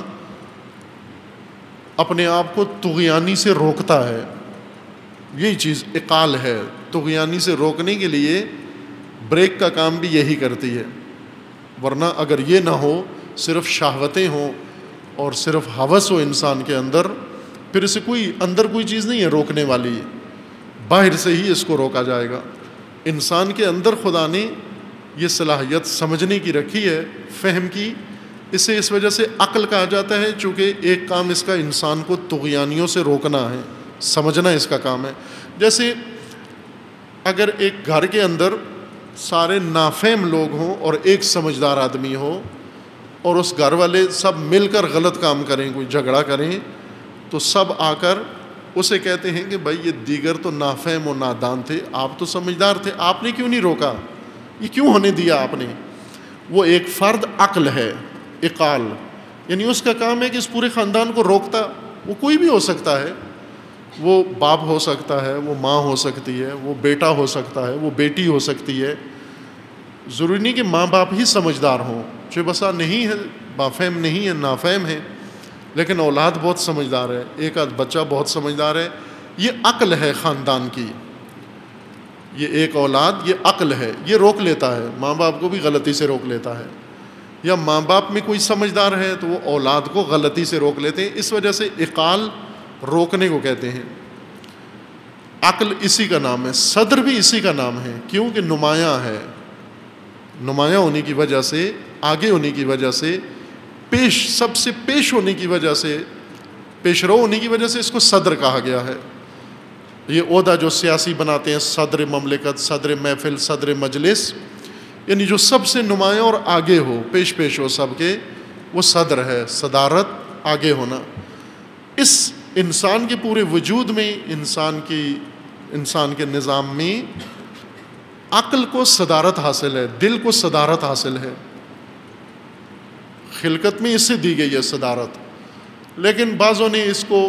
اپنے آپ کو طغیانی سے روکتا ہے. یہی چیز عقال ہے، طغیانی سے روکنے کے لیے بریک کا کام بھی یہی کرتی ہے. ورنہ اگر یہ نہ ہو، صرف شہوتیں ہوں اور صرف ہوس ہو انسان کے اندر، پھر اسے کوئی اندر کوئی چیز نہیں ہے روکنے والی، باہر سے ہی اس کو روکا جائے گا. انسان کے اندر خدا نے یہ صلاحیت سمجھنے کی رکھی ہے، فہم کی. اسے اس وجہ سے عقل کہا جاتا ہے، چونکہ ایک کام اس کا انسان کو طغیانیوں سے روکنا ہے، سمجھنا اس کا کام ہے. جیسے اگر ایک گھر کے اندر سارے نافہم لوگ ہوں اور ایک سمجھدار آدمی ہو، اور اس گھر والے سب مل کر غلط کام کریں، کوئی جھگڑا کریں، تو سب آ کر اسے کہتے ہیں کہ بھائی یہ دیگر تو نافہم و نادان تھے، آپ تو سمجھدار تھے، آپ نے کیوں نہیں روکا، یہ کیوں ہونے دیا آپ نے. وہ ایک فرد عقل ہے، عقال، یعنی اس کا کام ہے کہ اس پورے خاندان کو روکتا. وہ کوئی بھی ہو سکتا ہے، وہ باپ ہو سکتا ہے، وہ ماں ہو سکتی ہے، وہ بیٹا ہو سکتا ہے، وہ بیٹی ہو سکتی ہے. ضروری نہیں کہ ماں باپ ہی سمجھدار ہوں، چہ بسا نہیں ہے، بافہم نہیں ہے، نافہم ہے، لیکن اولاد بہت سمجھدار ہے، ایک آدھ بچہ بہت سمجھدار ہے. یہ عقل ہے خاندان کی، یہ ایک اولاد، یہ عقل ہے، یہ روک لیتا ہے، ماں باپ کو بھی غلطی سے روک لیتا ہے. یا ماں باپ میں کوئی سمجھدار ہے تو وہ اولاد کو غلطی سے روک لیتے ہیں. اس وجہ سے عقال روکنے کو کہتے ہیں. عقل اسی کا نام ہے، صدر بھی اسی کا نام ہے، کیونکہ نمایاں ہے. نمایاں ہونے کی وجہ سے، آگے ہونے کی وجہ سے، پیش سب سے پیش ہونے کی وجہ سے، پیش رو ہونے کی وجہ سے اس کو صدر کہا گیا ہے. یہ عہدہ جو سیاسی بناتے ہیں، صدر مملکت، صدر محفل، صدر مجلس، یعنی جو سب سے نمایاں اور آگے ہو، پیش پیش ہو سب کے، وہ صدر ہے. صدارت، آگے ہونا. اس انسان کے پورے وجود میں، انسان کی انسان کے نظام میں عقل کو صدارت حاصل ہے، دل کو صدارت حاصل ہے. خلقت میں اس سے دی گئی ہے صدارت. لیکن بعضوں نے اس کو،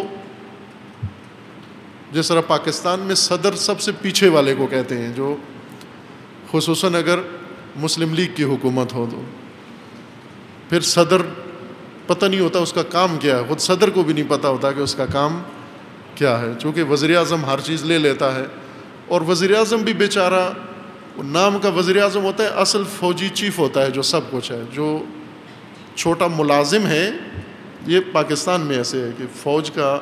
جس طرح پاکستان میں صدر سب سے پیچھے والے کو کہتے ہیں، جو خصوصاً اگر مسلم لیگ کی حکومت ہو تو پھر صدر پتہ نہیں ہوتا اس کا کام کیا ہے، خود صدر کو بھی نہیں پتہ ہوتا کہ اس کا کام کیا ہے. چونکہ وزیر اعظم ہر چیز لے لیتا ہے، اور وزیر اعظم بھی بیچارہ نام کا وزیر اعظم ہوتا ہے، اصل فوجی چیف ہوتا ہے جو سب کچھ ہے. جو چھوٹا ملازم ہے، یہ پاکستان میں ایسے ہے کہ فوج کا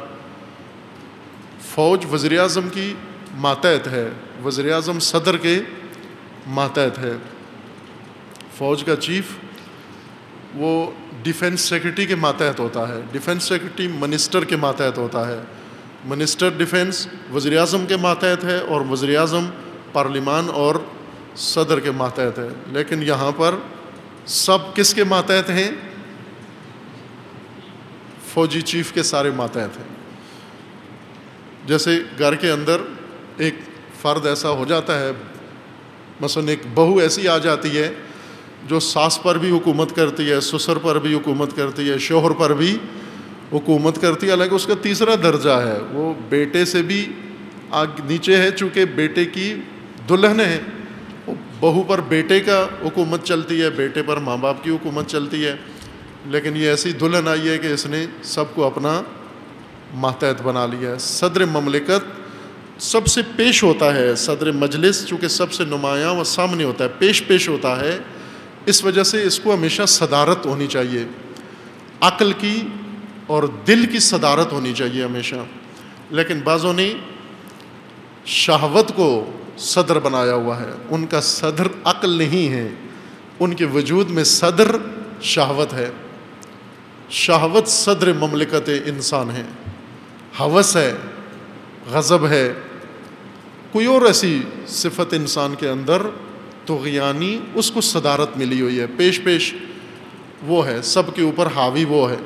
فوج وزیر اعظم کی ماتحت ہے، وزیر اعظم صدر کے ماتحت ہے. فوج کا چیف وہ ڈیفنس سیکرٹری کے ماتحت ہوتا ہے، ڈیفنس سیکرٹری منسٹر کے ماتحت ہوتا ہے، منسٹر ڈیفنس وزیر اعظم کے ماتحت ہے، اور وزیر اعظم پارلیمان اور صدر کے ماتحت ہے. لیکن یہاں پر سب کس کے ماتحت ہیں؟ فوجی چیف کے سارے ماتحت ہیں. جیسے گھر کے اندر ایک فرد ایسا ہو جاتا ہے، مثلا ایک بہو ایسی آ جاتی ہے جو ساس پر بھی حکومت کرتی ہے، سسر پر بھی حکومت کرتی ہے، شوہر پر بھی حکومت کرتی ہے. حالانکہ اس کا تیسرا درجہ ہے، وہ بیٹے سے بھی آگ نیچے ہے، چونکہ بیٹے کی دلہن ہے، وہ بہو پر بیٹے کا حکومت چلتی ہے، بیٹے پر ماں باپ کی حکومت چلتی ہے، لیکن یہ ایسی دلہن آئی ہے کہ اس نے سب کو اپنا ماتحت بنا لیا ہے۔ صدر مملکت سب سے پیش ہوتا ہے، صدر مجلس چونکہ سب سے نمایاں و سامنے ہوتا ہے، پیش پیش ہوتا ہے، اس وجہ سے اس کو ہمیشہ صدارت ہونی چاہیے، عقل کی اور دل کی صدارت ہونی چاہیے ہمیشہ۔ لیکن بعضوں نے شہوت کو صدر بنایا ہوا ہے، ان کا صدر عقل نہیں ہے، ان کے وجود میں صدر شہوت ہے، شہوت صدر مملکت انسان ہے، ہوس ہے، غضب ہے، کوئی اور ایسی صفت انسان کے اندر طغیانی، اس کو صدارت ملی ہوئی ہے، پیش پیش وہ ہے، سب کے اوپر حاوی وہ ہے۔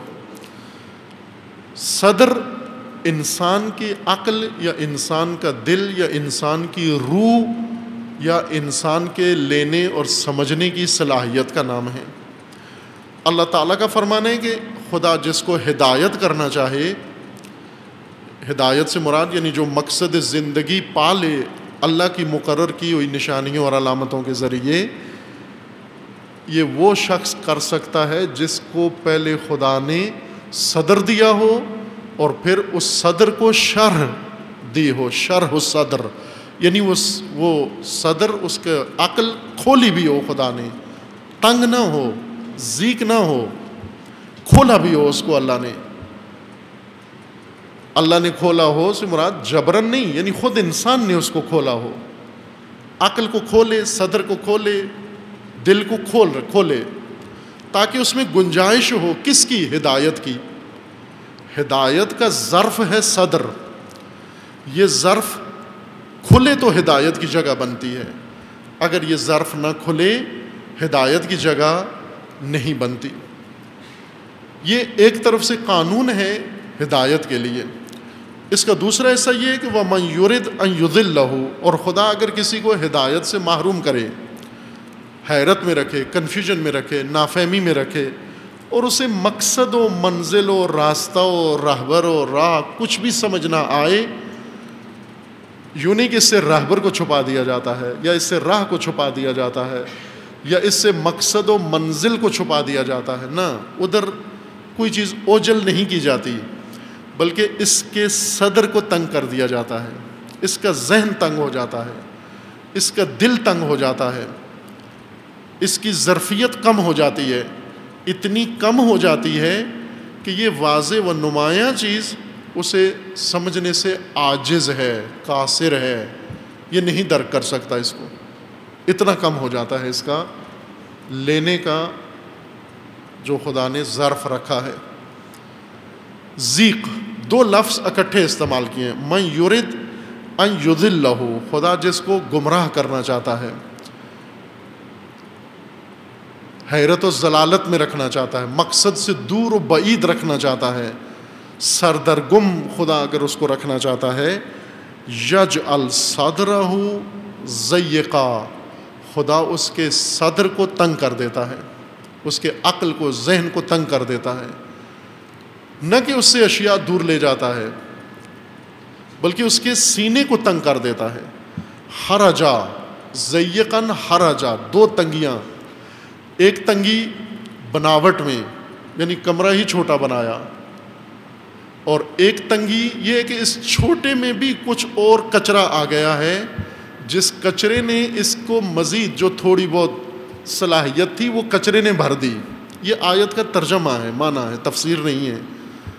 صدر انسان کی عقل یا انسان کا دل یا انسان کی روح یا انسان کے لینے اور سمجھنے کی صلاحیت کا نام ہے۔ اللہ تعالیٰ کا فرمان ہے کہ خدا جس کو ہدایت کرنا چاہے، ہدایت سے مراد یعنی جو مقصد زندگی پا لے اللہ کی مقرر کی ہوئی نشانیوں اور علامتوں کے ذریعے، یہ وہ شخص کر سکتا ہے جس کو پہلے خدا نے صدر دیا ہو اور پھر اس صدر کو شرح دی ہو، شرح الصدر، یعنی وہ وہ صدر اس کے عقل کھولی بھی ہو، خدا نے تنگ نہ ہو، زیک نہ ہو، کھولا بھی ہو اس کو اللہ نے۔ اللہ نے کھولا ہو سے مراد جبرن نہیں، یعنی خود انسان نے اس کو کھولا ہو، عقل کو کھولے، صدر کو کھولے، دل کو کھول کھولے تاکہ اس میں گنجائش ہو کس کی؟ ہدایت کی۔ ہدایت کا ظرف ہے صدر، یہ ظرف کھلے تو ہدایت کی جگہ بنتی ہے، اگر یہ ظرف نہ کھلے ہدایت کی جگہ نہیں بنتی۔ یہ ایک طرف سے قانون ہے ہدایت کے لیے۔ اس کا دوسرا حصہ یہ ہے کہ وَمَن يُرِدْ أَن يُضِلَّهُ، اور خدا اگر کسی کو ہدایت سے محروم کرے، حیرت میں رکھے، کنفیوژن میں رکھے، نافہمی میں رکھے، اور اسے مقصد و منزل و راستہ و راہبر و راہ کچھ بھی سمجھ نہ آئے، یوں نہیں کہ اس سے راہبر کو چھپا دیا جاتا ہے یا اس سے راہ کو چھپا دیا جاتا ہے یا اس سے مقصد و منزل کو چھپا دیا جاتا ہے، نہ، ادھر کوئی چیز اوجل نہیں کی جاتی، بلکہ اس کے صدر کو تنگ کر دیا جاتا ہے، اس کا ذہن تنگ ہو جاتا ہے، اس کا دل تنگ ہو جاتا ہے، اس کی ظرفیت کم ہو جاتی ہے، اتنی کم ہو جاتی ہے کہ یہ واضح و نمایاں چیز اسے سمجھنے سے عاجز ہے، قاصر ہے، یہ نہیں درک کر سکتا، اس کو اتنا کم ہو جاتا ہے اس کا لینے کا جو خدا نے ظرف رکھا ہے۔ ذیق، دو لفظ اکٹھے استعمال کیے ہیں، من یرد ان یضلہ، خدا جس کو گمراہ کرنا چاہتا ہے، حیرت و ضلالت میں رکھنا چاہتا ہے، مقصد سے دور و بعید رکھنا چاہتا ہے، سردرگم خدا اگر اس کو رکھنا چاہتا ہے، یجعل صدرہ ضیقا، خدا اس کے صدر کو تنگ کر دیتا ہے، اس کے عقل کو، ذہن کو تنگ کر دیتا ہے، نہ کہ اس سے اشیاء دور لے جاتا ہے بلکہ اس کے سینے کو تنگ کر دیتا ہے۔ حرجا، ضیقاً حرجا، دو تنگیاں، ایک تنگی بناوٹ میں یعنی کمرہ ہی چھوٹا بنایا، اور ایک تنگی یہ ہے کہ اس چھوٹے میں بھی کچھ اور کچرا آ گیا ہے، جس کچرے نے اس کو مزید جو تھوڑی بہت صلاحیت تھی وہ کچرے نے بھر دی۔ یہ آیت کا ترجمہ ہے، معنی ہے، تفسیر نہیں ہے۔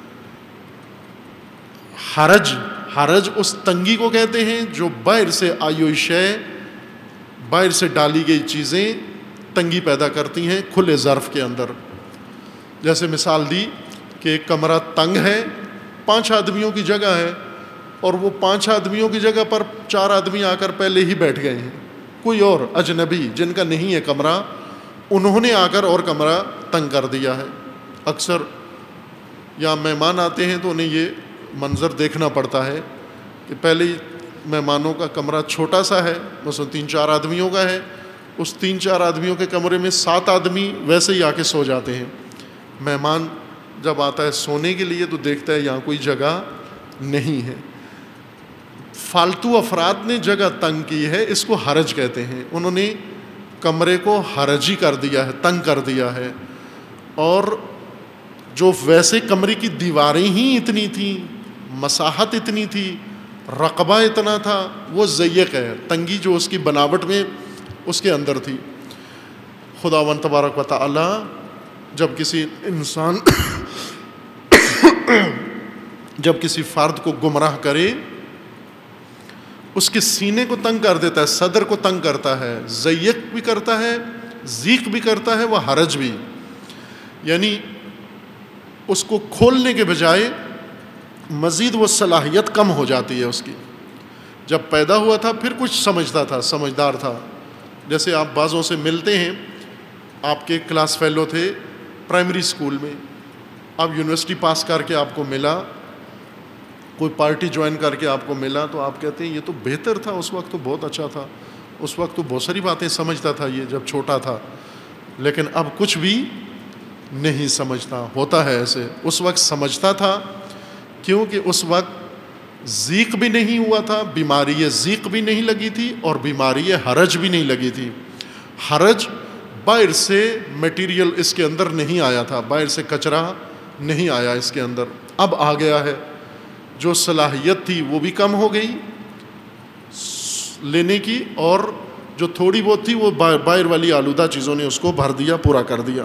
حرج، حرج اس تنگی کو کہتے ہیں جو باہر سے آئی ہوئی شے، باہر سے ڈالی گئی چیزیں تنگی پیدا کرتی ہیں کھلے ظرف کے اندر۔ جیسے مثال دی کہ ایک کمرہ تنگ ہے، پانچ آدمیوں کی جگہ ہے، اور وہ پانچ آدمیوں کی جگہ پر چار آدمی آ کر پہلے ہی بیٹھ گئے ہیں، کوئی اور اجنبی جن کا نہیں ہے کمرہ، انہوں نے آ کر اور کمرہ تنگ کر دیا ہے۔ اکثر یہاں مہمان آتے ہیں تو انہیں یہ منظر دیکھنا پڑتا ہے کہ پہلے ہی مہمانوں کا کمرہ چھوٹا سا ہے، مثلا تین چار آدمیوں کا ہے، اس تین چار آدمیوں کے کمرے میں سات آدمی ویسے ہی آ کے سو جاتے ہیں۔ مہمان جب آتا ہے سونے کے لیے تو دیکھتا ہے یہاں کوئی جگہ نہیں ہے۔ فالتو افراد نے جگہ تنگ کی ہے، اس کو حرج کہتے ہیں۔ انہوں نے کمرے کو حرجی کر دیا ہے، تنگ کر دیا ہے، اور جو ویسے کمرے کی دیواریں ہی اتنی تھیں، مساحت اتنی تھی، رقبہ اتنا تھا، وہ ضیق ہے، تنگی جو اس کی بناوٹ میں اس کے اندر تھی۔ خداوند تبارک و تعالی جب کسی انسان جب کسی فرد کو گمراہ کرے، اس کے سینے کو تنگ کر دیتا ہے، صدر کو تنگ کرتا ہے، ضیق بھی کرتا ہے، ضیق بھی کرتا ہے، وہ حرج بھی، یعنی اس کو کھولنے کے بجائے مزید وہ صلاحیت کم ہو جاتی ہے اس کی۔ جب پیدا ہوا تھا پھر کچھ سمجھتا تھا، سمجھدار تھا، جیسے آپ بعضوں سے ملتے ہیں، آپ کے کلاس فیلو تھے پرائمری اسکول میں، اب یونیورسٹی پاس کر کے آپ کو ملا، کوئی پارٹی جوائن کر کے آپ کو ملا، تو آپ کہتے ہیں یہ تو بہتر تھا، اس وقت تو بہت اچھا تھا، اس وقت تو بہت ساری باتیں سمجھتا تھا یہ جب چھوٹا تھا، لیکن اب کچھ بھی نہیں سمجھتا۔ ہوتا ہے ایسے، اس وقت سمجھتا تھا کیونکہ اس وقت ضیق بھی نہیں ہوا تھا، بیماری ضیق بھی نہیں لگی تھی، اور بیماری حرج بھی نہیں لگی تھی۔ حرج باہر سے میٹیریل اس کے اندر نہیں آیا تھا، باہر سے کچرا نہیں آیا اس کے اندر، اب آ گیا ہے، جو صلاحیت تھی وہ بھی کم ہو گئی لینے کی، اور جو تھوڑی بہت تھی وہ باہر والی آلودہ چیزوں نے اس کو بھر دیا، پورا کر دیا۔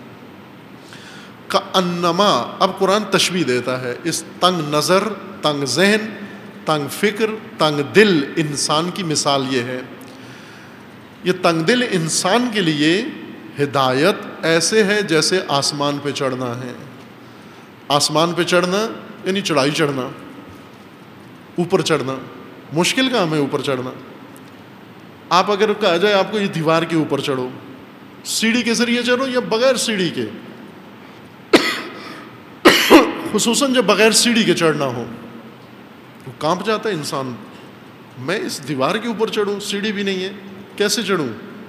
کأنما، اب قرآن تشبیہ دیتا ہے اس تنگ نظر، تنگ ذہن، تنگ فکر، تنگ دل انسان کی مثال یہ ہے۔ یہ تنگ دل انسان کے لیے ہدایت ایسے ہے جیسے آسمان پہ چڑھنا ہے۔ آسمان پہ چڑھنا یعنی چڑھائی چڑھنا، اوپر چڑھنا، مشکل کام ہے اوپر چڑھنا۔ آپ اگر کہا جائے آپ کو یہ دیوار کے اوپر چڑھو، سیڑھی کے ذریعے چڑھو یا بغیر سیڑھی کے، خصوصاً جب بغیر سیڑھی کے چڑھنا ہو تو کانپ جاتا ہے انسان، میں اس دیوار کے اوپر چڑھوں، سیڑھی بھی نہیں ہے، کیسے چڑھوں؟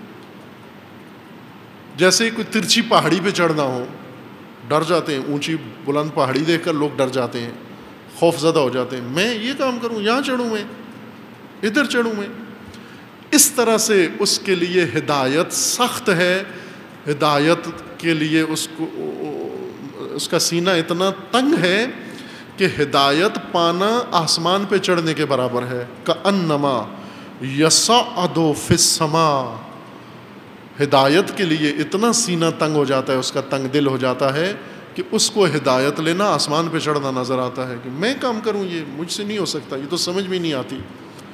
جیسے کوئی ترچھی پہاڑی پہ چڑھنا ہو، ڈر جاتے ہیں، اونچی بلند پہاڑی دیکھ کر لوگ ڈر جاتے ہیں، خوف زدہ ہو جاتے ہیں، میں یہ کام کروں، یہاں چڑھوں، میں ادھر چڑھوں میں۔ اس طرح سے اس کے لیے ہدایت سخت ہے، ہدایت کے لیے اس کو اس کا سینہ اتنا تنگ ہے کہ ہدایت پانا آسمان پہ چڑھنے کے برابر ہے۔ کأنما یصعد فی السماء، ہدایت کے لیے اتنا سینہ تنگ ہو جاتا ہے، اس کا تنگ دل ہو جاتا ہے کہ اس کو ہدایت لینا آسمان پہ چڑھنا نظر آتا ہے کہ میں کام کروں، یہ مجھ سے نہیں ہو سکتا، یہ تو سمجھ بھی نہیں آتی۔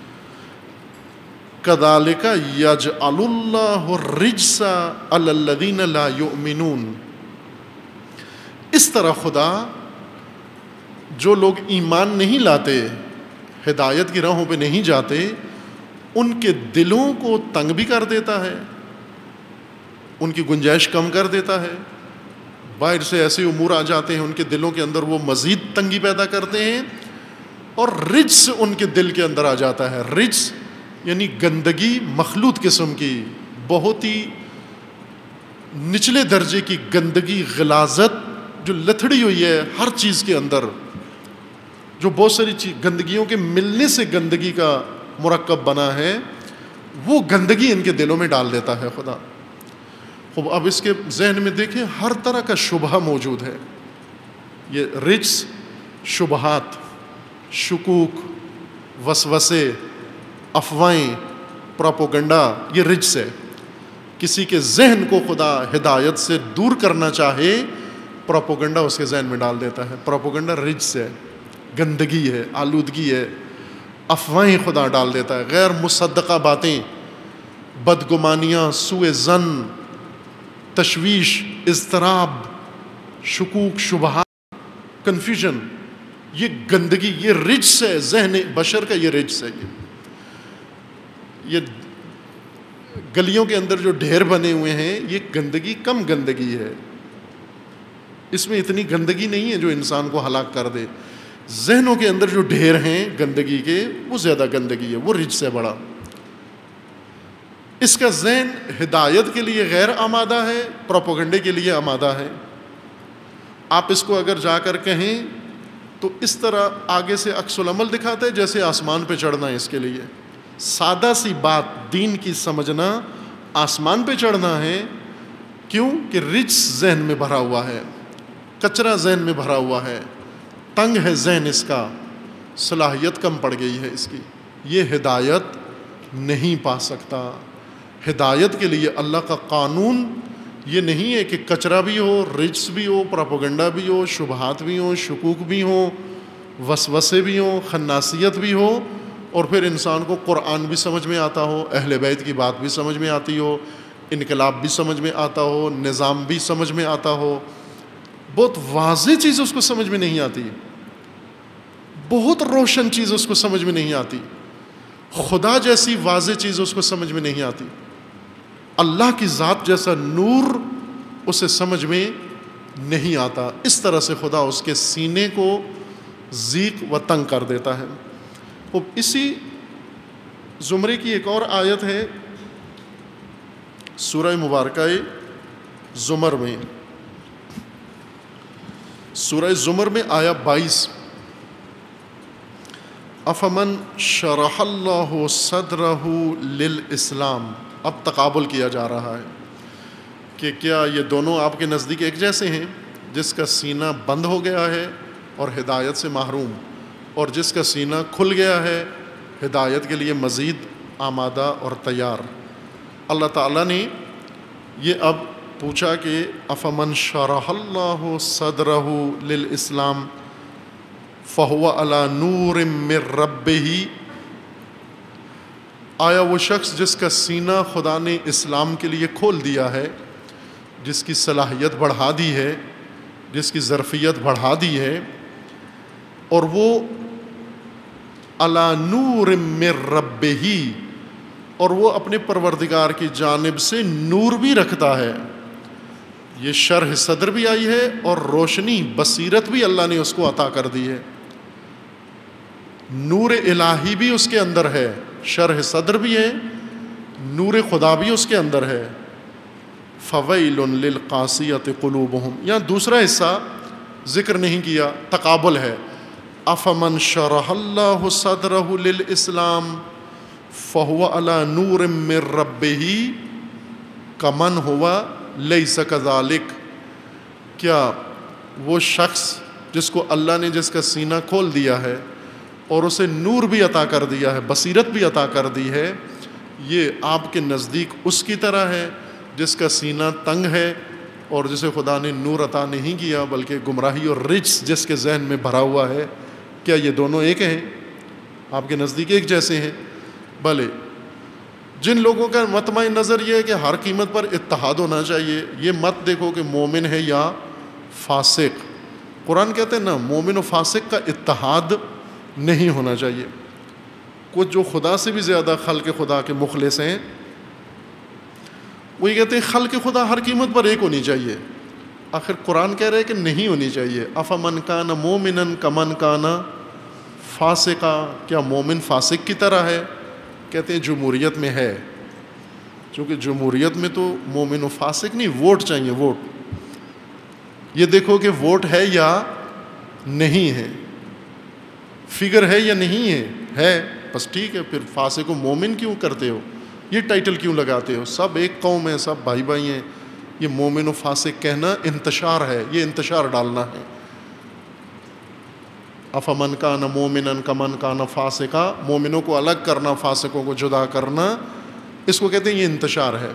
کذالک یجعل اللہ الرجس علی الذین لا یؤمنون، اس طرح خدا جو لوگ ایمان نہیں لاتے، ہدایت کی راہوں پہ نہیں جاتے، ان کے دلوں کو تنگ بھی کر دیتا ہے، ان کی گنجائش کم کر دیتا ہے۔ باہر سے ایسے امور آ جاتے ہیں ان کے دلوں کے اندر، وہ مزید تنگی پیدا کرتے ہیں، اور رجس ان کے دل کے اندر آ جاتا ہے۔ رجس یعنی گندگی مخلوط قسم کی، بہت ہی نچلے درجے کی گندگی، غلاظت جو لتھڑی ہوئی ہے ہر چیز کے اندر، جو بہت ساری چیز گندگیوں کے ملنے سے گندگی کا مرکب بنا ہے، وہ گندگی ان کے دلوں میں ڈال دیتا ہے خدا۔ خوب اب اس کے ذہن میں دیکھیں ہر طرح کا شبہ موجود ہے، یہ رجس، شبہات، شکوک، وسوسے، افواہیں، پراپوگنڈا، یہ رجس ہے۔ کسی کے ذہن کو خدا ہدایت سے دور کرنا چاہے، پراپوگنڈا اس کے ذہن میں ڈال دیتا ہے۔ پراپوگنڈا رجس ہے، گندگی ہے، آلودگی ہے، افواہیں خدا ڈال دیتا ہے، غیر مصدقہ باتیں، بدگمانیاں، سوء ظن، تشویش، اضطراب، شکوک، شبہات، کنفیوژن، یہ گندگی، یہ رجس ہے، ذہن بشر کا یہ رجس ہے۔ یہ یہ گلیوں کے اندر جو ڈھیر بنے ہوئے ہیں، یہ گندگی کم گندگی ہے، اس میں اتنی گندگی نہیں ہے جو انسان کو ہلاک کر دے۔ ذہنوں کے اندر جو ڈھیر ہیں گندگی کے، وہ زیادہ گندگی ہے، وہ رجس ہے بڑا۔ اس کا ذہن ہدایت کے لیے غیر آمادہ ہے، پروپیگنڈے کے لیے آمادہ ہے۔ آپ اس کو اگر جا کر کہیں تو اس طرح آگے سے عکس العمل دکھاتا ہے جیسے آسمان پہ چڑھنا ہے۔ اس کے لیے سادہ سی بات دین کی سمجھنا آسمان پہ چڑھنا ہے، کیوں کہ رجس ذہن میں بھرا ہوا ہے، کچرا ذہن میں بھرا ہوا ہے، تنگ ہے ذہن، اس کا صلاحیت کم پڑ گئی ہے اس کی، یہ ہدایت نہیں پا سکتا۔ ہدایت کے لیے اللہ کا قانون یہ نہیں ہے کہ کچرا بھی ہو، رجس بھی ہو، پراپوگنڈا بھی ہو، شبہات بھی ہوں، شکوک بھی ہوں، وسوسے بھی ہوں، خناسیت بھی ہو، اور پھر انسان کو قرآن بھی سمجھ میں آتا ہو، اہل بیت کی بات بھی سمجھ میں آتی ہو، انقلاب بھی سمجھ میں آتا ہو، نظام بھی سمجھ میں آتا ہو۔ بہت واضح چیز اس کو سمجھ میں نہیں آتی، بہت روشن چیز اس کو سمجھ میں نہیں آتی، خدا جیسی واضح چیز اس کو سمجھ میں نہیں آتی، اللہ کی ذات جیسا نور اسے سمجھ میں نہیں آتا۔ اس طرح سے خدا اس کے سینے کو ضیق و تنگ کر دیتا ہے۔ اب اسی زمرے کی ایک اور آیت ہے سورہ مبارکہ زمر میں، سورہ زمر میں آیا بائیس، افمن شرح اللہ صدرہ للاسلام، اب تقابل کیا جا رہا ہے کہ کیا یہ دونوں آپ کے نزدیک ایک جیسے ہیں، جس کا سینہ بند ہو گیا ہے اور ہدایت سے محروم، اور جس کا سینہ کھل گیا ہے ہدایت کے لیے مزید آمادہ اور تیار۔ اللہ تعالیٰ نے یہ اب پوچھا کہ افمن شرح اللہ صدرہ للاسلام فہو علی نور من ربہ، آیا وہ شخص جس کا سینہ خدا نے اسلام کے لیے کھول دیا ہے، جس کی صلاحیت بڑھا دی ہے، جس کی ظرفیت بڑھا دی ہے، اور وہ علی نور من ربہ، اور وہ اپنے پروردگار کی جانب سے نور بھی رکھتا ہے، یہ شرح صدر بھی آئی ہے اور روشنی بصیرت بھی اللہ نے اس کو عطا کر دی ہے، نور الہی بھی اس کے اندر ہے، شرح صدر بھی ہے، نور خدا بھی اس کے اندر ہے۔ فویل للقاسیۃ قلوبہم، یہاں دوسرا حصہ ذکر نہیں کیا، تقابل ہے، افمن شرح اللہ صدرہ للاسلام فہو علی نور من ربہ کمن ہوا لیس کذالک، کیا وہ شخص جس کو اللہ نے جس کا سینہ کھول دیا ہے اور اسے نور بھی عطا کر دیا ہے، بصیرت بھی عطا کر دی ہے، یہ آپ کے نزدیک اس کی طرح ہے جس کا سینہ تنگ ہے اور جسے خدا نے نور عطا نہیں کیا بلکہ گمراہی اور رجس جس کے ذہن میں بھرا ہوا ہے، کیا یہ دونوں ایک ہیں؟ آپ کے نزدیک ایک جیسے ہیں؟ بھلے جن لوگوں کا مطمع نظر یہ ہے کہ ہر قیمت پر اتحاد ہونا چاہیے، یہ مت دیکھو کہ مومن ہے یا فاسق، قرآن کہتے ہیں نا مومن و فاسق کا اتحاد نہیں ہونا چاہیے۔ کچھ جو خدا سے بھی زیادہ خلق خدا کے مخلص ہیں وہ یہ کہتے ہیں خلق خدا ہر قیمت پر ایک ہونی چاہیے، آخر قرآن کہہ رہے ہے کہ نہیں ہونی چاہیے۔ افمن کان مومنا کمن کان فاسقا، کیا مومن فاسق کی طرح ہے؟ کہتے ہیں جمہوریت میں ہے، چونکہ جمہوریت میں تو مومن و فاسق نہیں، ووٹ چاہیے، ووٹ، یہ دیکھو کہ ووٹ ہے یا نہیں ہے، فگر ہے یا نہیں ہے، ہے بس ٹھیک ہے، پھر فاسق و مومن کیوں کرتے ہو، یہ ٹائٹل کیوں لگاتے ہو؟ سب ایک قوم ہے، سب بھائی بھائی ہیں، یہ مومن و فاسق کہنا انتشار ہے، یہ انتشار ڈالنا ہے۔ افمن کان مومنا کمن کان فاسقا، مومنوں کو الگ کرنا، فاسقوں کو جدا کرنا، اس کو کہتے ہیں یہ انتشار ہے۔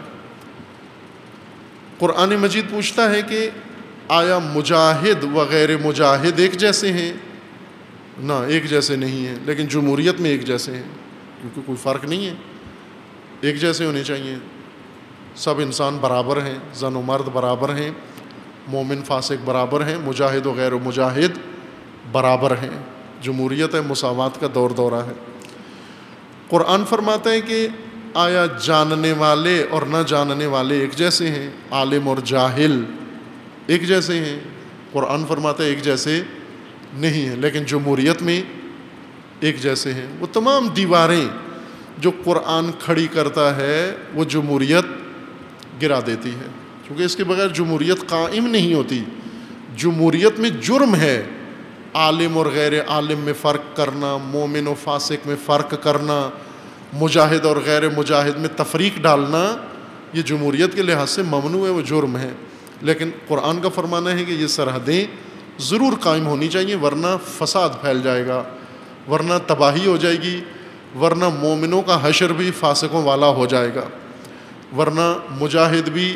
قرآن مجید پوچھتا ہے کہ آیا مجاہد و غیر مجاہد ایک جیسے ہیں؟ نہ، ایک جیسے نہیں ہیں، لیکن جمہوریت میں ایک جیسے ہیں، کیونکہ کوئی فرق نہیں ہے، ایک جیسے ہونے چاہیے، سب انسان برابر ہیں، زن و مرد برابر ہیں، مومن فاسق برابر ہیں، مجاہد و غیر و مجاہد برابر ہیں، جمہوریت ہے، مساوات کا دور دورہ ہے۔ قرآن فرماتا ہے کہ آیا جاننے والے اور نہ جاننے والے ایک جیسے ہیں، عالم اور جاہل ایک جیسے ہیں؟ قرآن فرماتا ہے ایک جیسے نہیں ہیں، لیکن جمہوریت میں ایک جیسے ہیں۔ وہ تمام دیواریں جو قرآن کھڑی کرتا ہے وہ جمہوریت گرا دیتی ہے، کیونکہ اس کے بغیر جمہوریت قائم نہیں ہوتی۔ جمہوریت میں جرم ہے عالم اور غیر عالم میں فرق کرنا، مومن و فاسق میں فرق کرنا، مجاہد اور غیر مجاہد میں تفریق ڈالنا، یہ جمہوریت کے لحاظ سے ممنوع ہے، وہ جرم ہے، لیکن قرآن کا فرمانا ہے کہ یہ سرحدیں ضرور قائم ہونی چاہیے، ورنہ فساد پھیل جائے گا، ورنہ تباہی ہو جائے گی، ورنہ مومنوں کا حشر بھی فاسقوں والا ہو جائے گا، ورنہ مجاہد بھی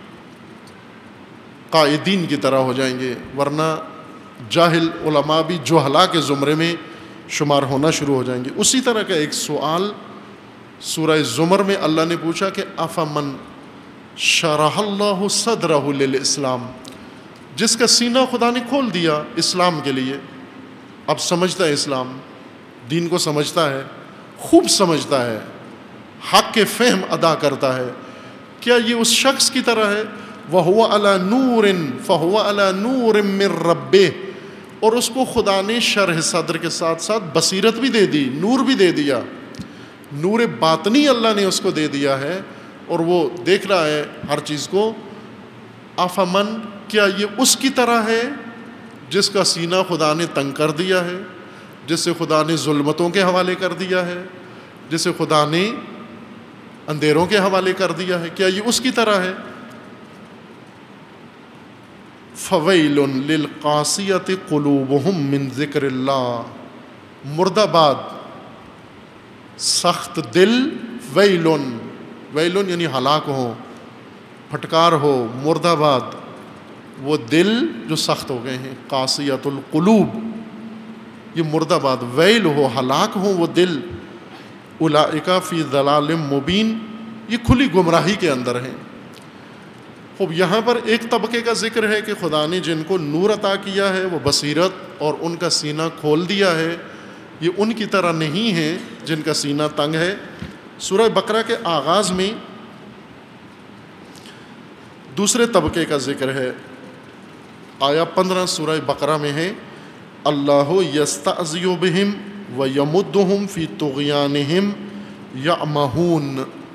قائدین کی طرح ہو جائیں گے، ورنہ جاہل علماء بھی جہلاء کے زمرے میں شمار ہونا شروع ہو جائیں گے۔ اسی طرح کا ایک سوال سورہ زمر میں اللہ نے پوچھا کہ افمن شرح اللہ صدرہ للاسلام، جس کا سینہ خدا نے کھول دیا اسلام کے لیے، اب سمجھتا ہے اسلام، دین کو سمجھتا ہے، خوب سمجھتا ہے، حق کے فہم ادا کرتا ہے، کیا یہ اس شخص کی طرح ہے وَهُوَ عَلَى نُورٍ فَهُوَ عَلَى نُورٍ مِّن رَبِّهِ، اور اس کو خدا نے شرح صدر کے ساتھ ساتھ بصیرت بھی دے دی، نور بھی دے دیا، نور باطنی اللہ نے اس کو دے دیا ہے، اور وہ دیکھ رہا ہے ہر چیز کو۔ افمن، کیا یہ اس کی طرح ہے جس کا سینہ خدا نے تنگ کر دیا ہے، جسے خدا نے ظلمتوں کے حوالے کر دیا ہے، جسے خدا نے اندھیروں کے حوالے کر دیا ہے، کیا یہ اس کی طرح ہے؟ فَوَيْلٌ لِلْقَاسِيَةِ قُلُوبُهُم مِّن ذِكْرِ اللَّهِ، مردہ سخت دل، ویلن، ویلن یعنی ہلاک ہو، پھٹکار ہو، مردہ باد وہ دل جو سخت ہو گئے ہیں، قاسیۃ القلوب، یہ مردہ باد، ویل ہو، ہلاک ہو وہ دل، اولئک فی ضلال مبین، یہ کھلی گمراہی کے اندر ہیں۔ خوب، یہاں پر ایک طبقے کا ذکر ہے کہ خدا نے جن کو نور عطا کیا ہے، وہ بصیرت اور ان کا سینہ کھول دیا ہے، یہ ان کی طرح نہیں ہے جن کا سینہ تنگ ہے۔ سورہ بقرہ کے آغاز میں دوسرے طبقے کا ذکر ہے، آیا پندرہ سورہ بقرہ میں ہے، اللہ یستعذی بہم ویمدہم فی طغیانہم یعمہون،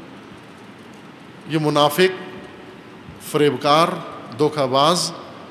یہ منافق، فریبکار، دھوکہ باز،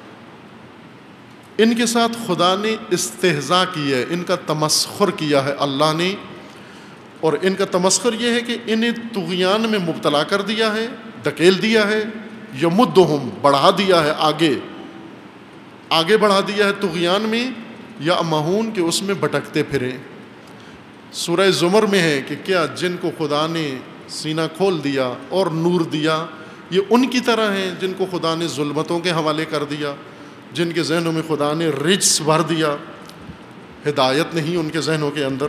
ان کے ساتھ خدا نے استہزاء کی ہے، ان کا تمسخر کیا ہے اللہ نے، اور ان کا تمسخر یہ ہے کہ انہیں طغیان میں مبتلا کر دیا ہے، دھکیل دیا ہے، یمدہم، بڑھا دیا ہے، آگے آگے بڑھا دیا ہے طغیان میں، یا مہون کہ اس میں بھٹکتے پھریں۔ سورہ زمر میں ہے کہ کیا جن کو خدا نے سینہ کھول دیا اور نور دیا، یہ ان کی طرح ہیں جن کو خدا نے ظلمتوں کے حوالے کر دیا، جن کے ذہنوں میں خدا نے رجس بھر دیا، ہدایت نہیں ان کے ذہنوں کے اندر۔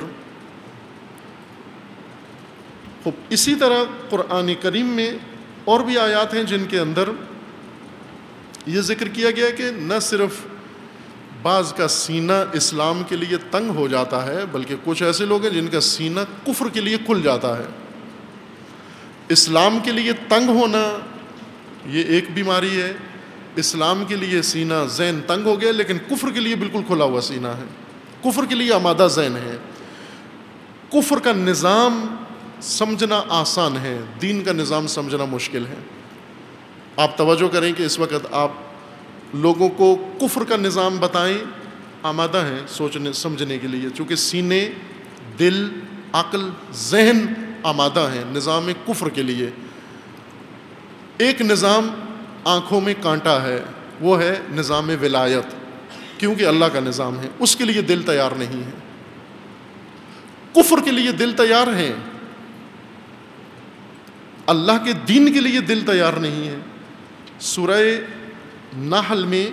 خوب، اسی طرح قرآن کریم میں اور بھی آیات ہیں جن کے اندر یہ ذکر کیا گیا کہ نہ صرف بعض کا سینہ اسلام کے لیے تنگ ہو جاتا ہے، بلکہ کچھ ایسے لوگ ہیں جن کا سینہ کفر کے لیے کھل جاتا ہے۔ اسلام کے لیے تنگ ہونا یہ ایک بیماری ہے، اسلام کے لیے سینہ ذہن تنگ ہو گیا، لیکن کفر کے لیے بالکل کھلا ہوا سینہ ہے، کفر کے لیے آمادہ ذہن ہے۔ کفر کا نظام سمجھنا آسان ہے، دین کا نظام سمجھنا مشکل ہے۔ آپ توجہ کریں کہ اس وقت آپ لوگوں کو کفر کا نظام بتائیں، آمادہ ہیں سوچنے سمجھنے کے لیے، چونکہ سینے، دل، عقل، ذہن آمادہ ہیں نظام کفر کے لیے۔ ایک نظام آنکھوں میں کانٹا ہے، وہ ہے نظام ولایت، کیونکہ اللہ کا نظام ہے، اس کے لیے دل تیار نہیں ہے۔ کفر کے لیے دل تیار ہیں، اللہ کے دین کے لیے دل تیار نہیں ہے۔ سورہ نحل میں،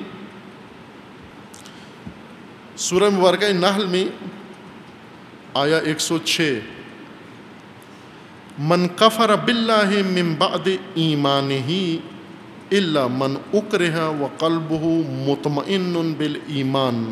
سورہ مبارکہ نحل میں آیا ایک سو چھ، من کفر باللہ من بعد ایمانہ الا من اکرہ وقلبہ مطمئن بالایمان۔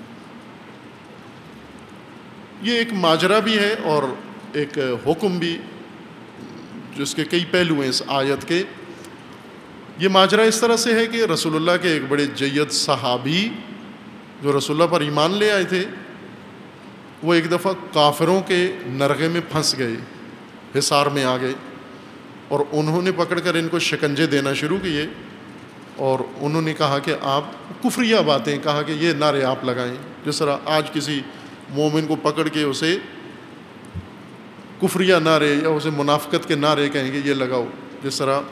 یہ ایک ماجرا بھی ہے اور ایک حکم بھی، جس کے کئی پہلو ہیں اس آیت کے۔ یہ ماجرا اس طرح سے ہے کہ رسول اللہ کے ایک بڑے جید صحابی جو رسول اللہ پر ایمان لے آئے تھے، وہ ایک دفعہ کافروں کے نرغے میں پھنس گئے، حصار میں آ گئے، اور انہوں نے پکڑ کر ان کو شکنجے دینا شروع کیے، اور انہوں نے کہا کہ آپ کفریہ باتیں، کہا کہ یہ نعرے آپ لگائیں، جس طرح آج کسی مومن کو پکڑ کے اسے کفریہ نعرے یا اسے منافقت کے نعرے کہیں گے یہ لگاؤ، جس طرح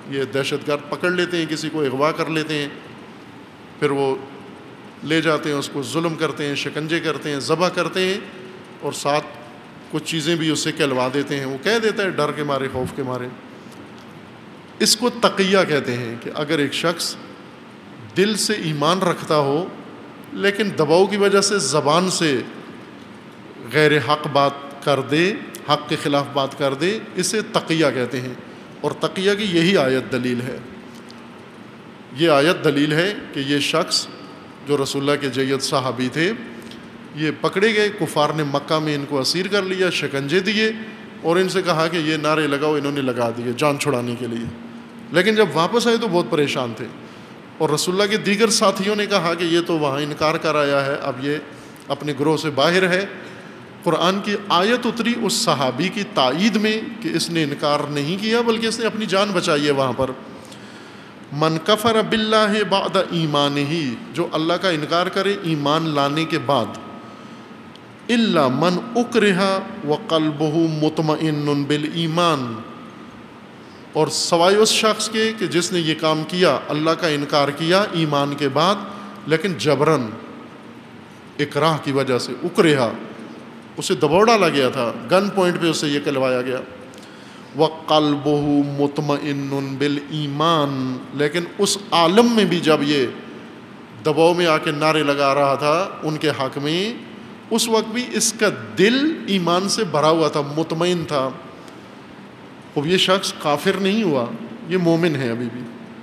یہ دہشت گرد پکڑ لیتے ہیں، کسی کو اغوا کر لیتے ہیں، پھر وہ لے جاتے ہیں، اس کو ظلم کرتے ہیں، شکنجے کرتے ہیں، ذبح کرتے ہیں، اور ساتھ کچھ چیزیں بھی اس سے کہلوا دیتے ہیں، وہ کہہ دیتا ہے ڈر کے مارے، خوف کے مارے۔ اس کو تقیہ کہتے ہیں کہ اگر ایک شخص دل سے ایمان رکھتا ہو لیکن دباؤ کی وجہ سے زبان سے غیر حق بات کر دے، حق کے خلاف بات کر دے، اسے تقیہ کہتے ہیں۔ اور تقیہ کی یہی آیت دلیل ہے، یہ آیت دلیل ہے کہ یہ شخص جو رسول اللہ کے جید صحابی تھے، یہ پکڑے گئے، کفار نے مکہ میں ان کو اسیر کر لیا، شکنجے دیے اور ان سے کہا کہ یہ نعرے لگاؤ، انہوں نے لگا دیے جان چھڑانے کے لیے۔ لیکن جب واپس آئے تو بہت پریشان تھے، اور رسول اللہ کے دیگر ساتھیوں نے کہا کہ یہ تو وہاں انکار کر آیا ہے، اب یہ اپنے گروہ سے باہر ہے۔ قرآن کی آیت اتری اس صحابی کی تائید میں کہ اس نے انکار نہیں کیا بلکہ اس نے اپنی جان بچائی ہے وہاں پر۔ من کفر باللہ بعد ایمانہ، جو اللہ کا انکار کرے ایمان لانے کے بعد، الا من اکرہ وقلبہ مطمئن بالایمان، اور سوائے اس شخص کے کہ جس نے یہ کام کیا، اللہ کا انکار کیا ایمان کے بعد لیکن جبرن، اکراہ کی وجہ سے، اکرہ، اسے دباؤ ڈالا گیا تھا، گن پوائنٹ پہ اسے یہ کہلوایا گیا، وَقَلْبُهُ مُطْمَئِنٌ بِالْإِيمَانِ، لیکن اس عالم میں بھی جب یہ دباؤ میں آ کے نعرے لگا رہا تھا ان کے حق میں، اس وقت بھی اس کا دل ایمان سے بھرا ہوا تھا، مطمئن تھا۔ اب یہ شخص کافر نہیں ہوا، یہ مومن ہے ابھی بھی۔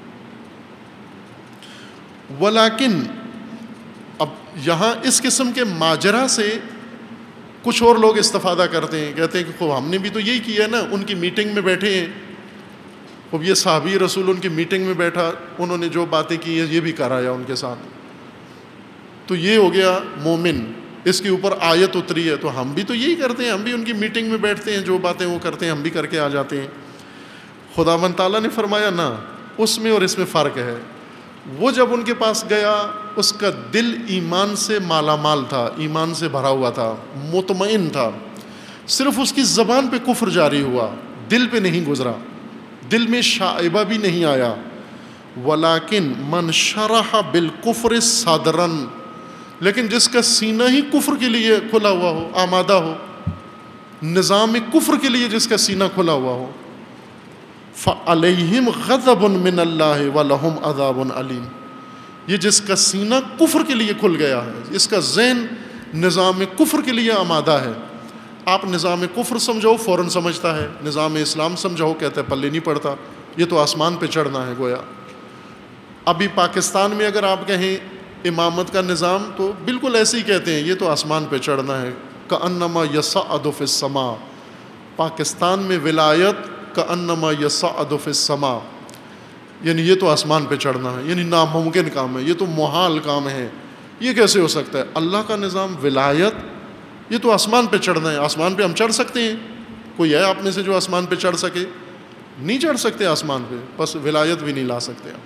ولیکن اب یہاں اس قسم کے ماجرا سے کچھ اور لوگ استفادہ کرتے ہیں، کہتے ہیں کہ خوب ہم نے بھی تو یہی کیا ہے نا، ان کی میٹنگ میں بیٹھے ہیں، خوب یہ صحابی رسول ان کی میٹنگ میں بیٹھا، انہوں نے جو باتیں کی ہیں یہ بھی کرایا ان کے ساتھ، تو یہ ہو گیا مومن، اس کے اوپر آیت اتری ہے، تو ہم بھی تو یہی کرتے ہیں، ہم بھی ان کی میٹنگ میں بیٹھتے ہیں، جو باتیں وہ کرتے ہیں ہم بھی کر کے آ جاتے ہیں۔ خداوند تعالیٰ نے فرمایا نہ، اس میں اور اس میں فرق ہے۔ وہ جب ان کے پاس گیا اس کا دل ایمان سے مالا مال تھا، ایمان سے بھرا ہوا تھا، مطمئن تھا، صرف اس کی زبان پہ کفر جاری ہوا، دل پہ نہیں گزرا، دل میں شائبہ بھی نہیں آیا۔ ولیکن من شرح بالکفر صدرن، لیکن جس کا سینہ ہی کفر کے لیے کھلا ہوا ہو، آمادہ ہو، نظام کفر کے لیے جس کا سینہ کھلا ہوا ہو، فَعَلَيْهِمْ غَضَبٌ مِّنَ اللَّهِ وَلَهُمْ عَذَابٌ عَلِيمٌ، یہ جس کا سینہ کفر کے لیے کھل گیا ہے، اس کا ذہن نظام کفر کے لیے آمادہ ہے۔ آپ نظام کفر سمجھو فوراً سمجھتا ہے، نظام اسلام سمجھو کہتا ہے پلے نہیں پڑتا، یہ تو آسمان پہ چڑھنا ہے گویا۔ ابھی پاکستان میں اگر آپ کہیں امامت کا نظام تو بالکل ایسے ہی کہتے ہیں، یہ تو آسمان پہ چڑھنا ہے، کأنما یصعد فی السماء، پاکستان میں ولایت کأنما یصعد فی السماء، یعنی یہ تو آسمان پہ چڑھنا ہے، یعنی ناممکن کام ہے، یہ تو محال کام ہے، یہ کیسے ہو سکتا ہے؟ اللہ کا نظام ولایت، یہ تو آسمان پہ چڑھنا ہے، آسمان پہ ہم چڑھ سکتے ہیں؟ کوئی ہے آپ میں سے جو آسمان پہ چڑھ سکے؟ نہیں چڑھ سکتے آسمان پہ، بس ولایت بھی نہیں لا سکتے آپ۔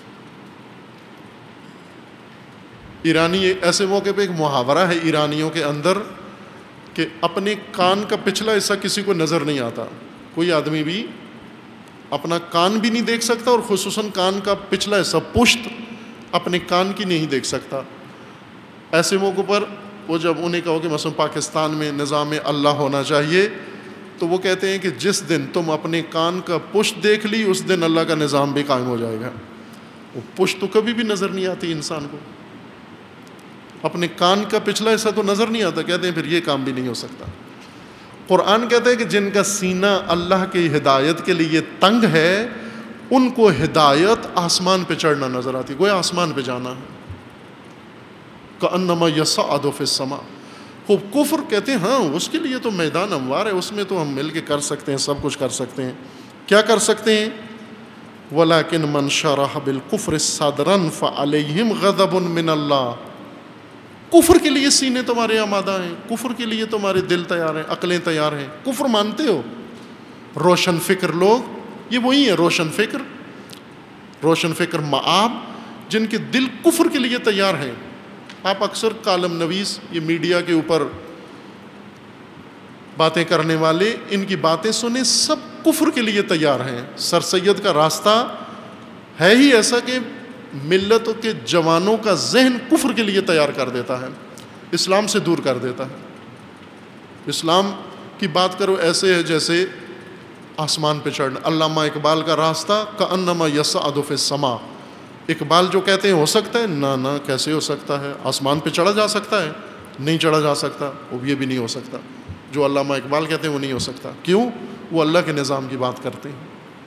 ایرانی ایسے موقع پہ ایک محاورہ ہے ایرانیوں کے اندر کہ اپنے کان کا پچھلا حصہ کسی کو نظر نہیں آتا، کوئی آدمی بھی اپنا کان بھی نہیں دیکھ سکتا، اور خصوصاً کان کا پچھلا حصہ پشت اپنے کان کی نہیں دیکھ سکتا۔ ایسے موقع پر وہ جب انہیں کہو کہ مثلا پاکستان میں نظام اللہ ہونا چاہیے، تو وہ کہتے ہیں کہ جس دن تم اپنے کان کا پشت دیکھ لی اس دن اللہ کا نظام بھی قائم ہو جائے گا۔ وہ پشت تو کبھی بھی نظر نہیں آتی انسان کو، اپنے کان کا پچھلا حصہ تو نظر نہیں آتا، کہتے ہیں پھر یہ کام بھی نہیں ہو سکتا۔ قرآن کہتا ہے کہ جن کا سینہ اللہ کی ہدایت کے لیے تنگ ہے ان کو ہدایت آسمان پہ چڑھنا نظر آتی، گویا آسمان پہ جانا ہے، کأنما یصعد فی السماء۔ خوب کفر کہتے ہیں ہاں اس کے لیے تو میدان ہموار ہے، اس میں تو ہم مل کے کر سکتے ہیں، سب کچھ کر سکتے ہیں۔ کیا کر سکتے ہیں؟ ولیکن من شرح بالکفر صدرا فعلیہم غضب من اللہ، کفر کے لیے سینے تمہارے آمادہ ہیں، کفر کے لیے تمہارے دل تیار ہیں، عقلیں تیار ہیں، کفر مانتے ہو۔ روشن فکر لوگ، یہ وہی ہیں روشن فکر، روشن فکر معاب، جن کے دل کفر کے لیے تیار ہیں۔ آپ اکثر کالم نویس، یہ میڈیا کے اوپر باتیں کرنے والے، ان کی باتیں سنیں، سب کفر کے لیے تیار ہیں. سر سید کا راستہ ہے ہی ایسا کہ ملتوں کے جوانوں کا ذہن کفر کے لیے تیار کر دیتا ہے, اسلام سے دور کر دیتا ہے. اسلام کی بات کرو ایسے ہے جیسے آسمان پہ چڑھنا. علامہ اقبال کا راستہ کأنما یصعد فی السماء. اقبال جو کہتے ہیں ہو سکتا ہے, نہ نہ کیسے ہو سکتا ہے؟ آسمان پہ چڑھا جا سکتا ہے؟ نہیں چڑھا جا سکتا. وہ یہ بھی نہیں ہو سکتا. جو علامہ اقبال کہتے ہیں وہ نہیں ہو سکتا. کیوں؟ وہ اللہ کے نظام کی بات کرتے ہیں.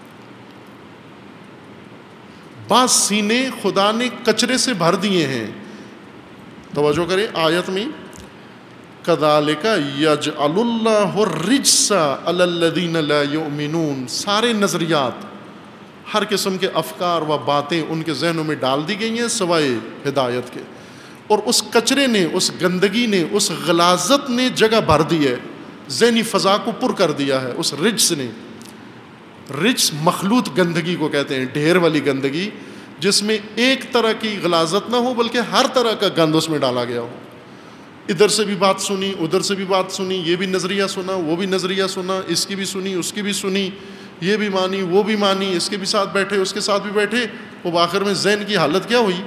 بعض سینے خدا نے کچرے سے بھر دیے ہیں. توجہ کریں آیت میں, کذالک یجعل اللہ الرجس علی الذین لا یؤمنون. سارے نظریات, ہر قسم کے افکار و باتیں ان کے ذہنوں میں ڈال دی گئی ہیں سوائے ہدایت کے. اور اس کچرے نے, اس گندگی نے, اس غلاظت نے جگہ بھر دی ہے, ذہنی فضا کو پر کر دیا ہے اس رجس نے. رجس مخلوط گندگی کو کہتے ہیں, ڈھیر والی گندگی جس میں ایک طرح کی غلاظت نہ ہو بلکہ ہر طرح کا گند اس میں ڈالا گیا ہو. ادھر سے بھی بات سنی, ادھر سے بھی بات سنی, یہ بھی نظریہ سنا, وہ بھی نظریہ سنا, اس کی بھی سنی, اس کی بھی سنی, یہ بھی مانی, وہ بھی مانی, اس کے بھی ساتھ بیٹھے, اس کے ساتھ بھی بیٹھے. وہ آخر میں ذہن کی حالت کیا ہوئی؟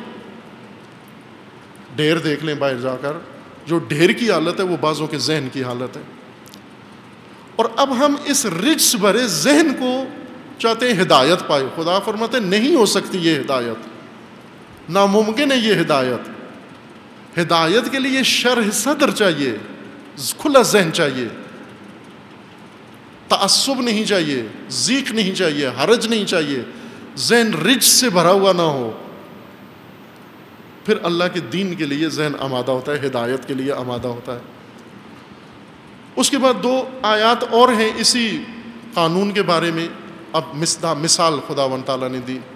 ڈھیر دیکھ لیں باہر جا کر, جو ڈھیر کی حالت ہے وہ بعضوں کے ذہن کی حالت ہے. اور اب ہم اس رجس بھرے ذہن کو چاہتے ہیں ہدایت پائے. خدا فرماتے ہیں نہیں ہو سکتی یہ ہدایت, ناممکن ہے یہ ہدایت. ہدایت کے لیے شرح صدر چاہیے, کھلا ذہن چاہیے, تعصب نہیں چاہیے, ضیق نہیں چاہیے, حرج نہیں چاہیے, ذہن رجس سے بھرا ہوا نہ ہو. پھر اللہ کے دین کے لیے ذہن آمادہ ہوتا ہے, ہدایت کے لیے آمادہ ہوتا ہے. اس کے بعد دو آیات اور ہیں اسی قانون کے بارے میں. اب مثال خداوند تعالیٰ نے دی.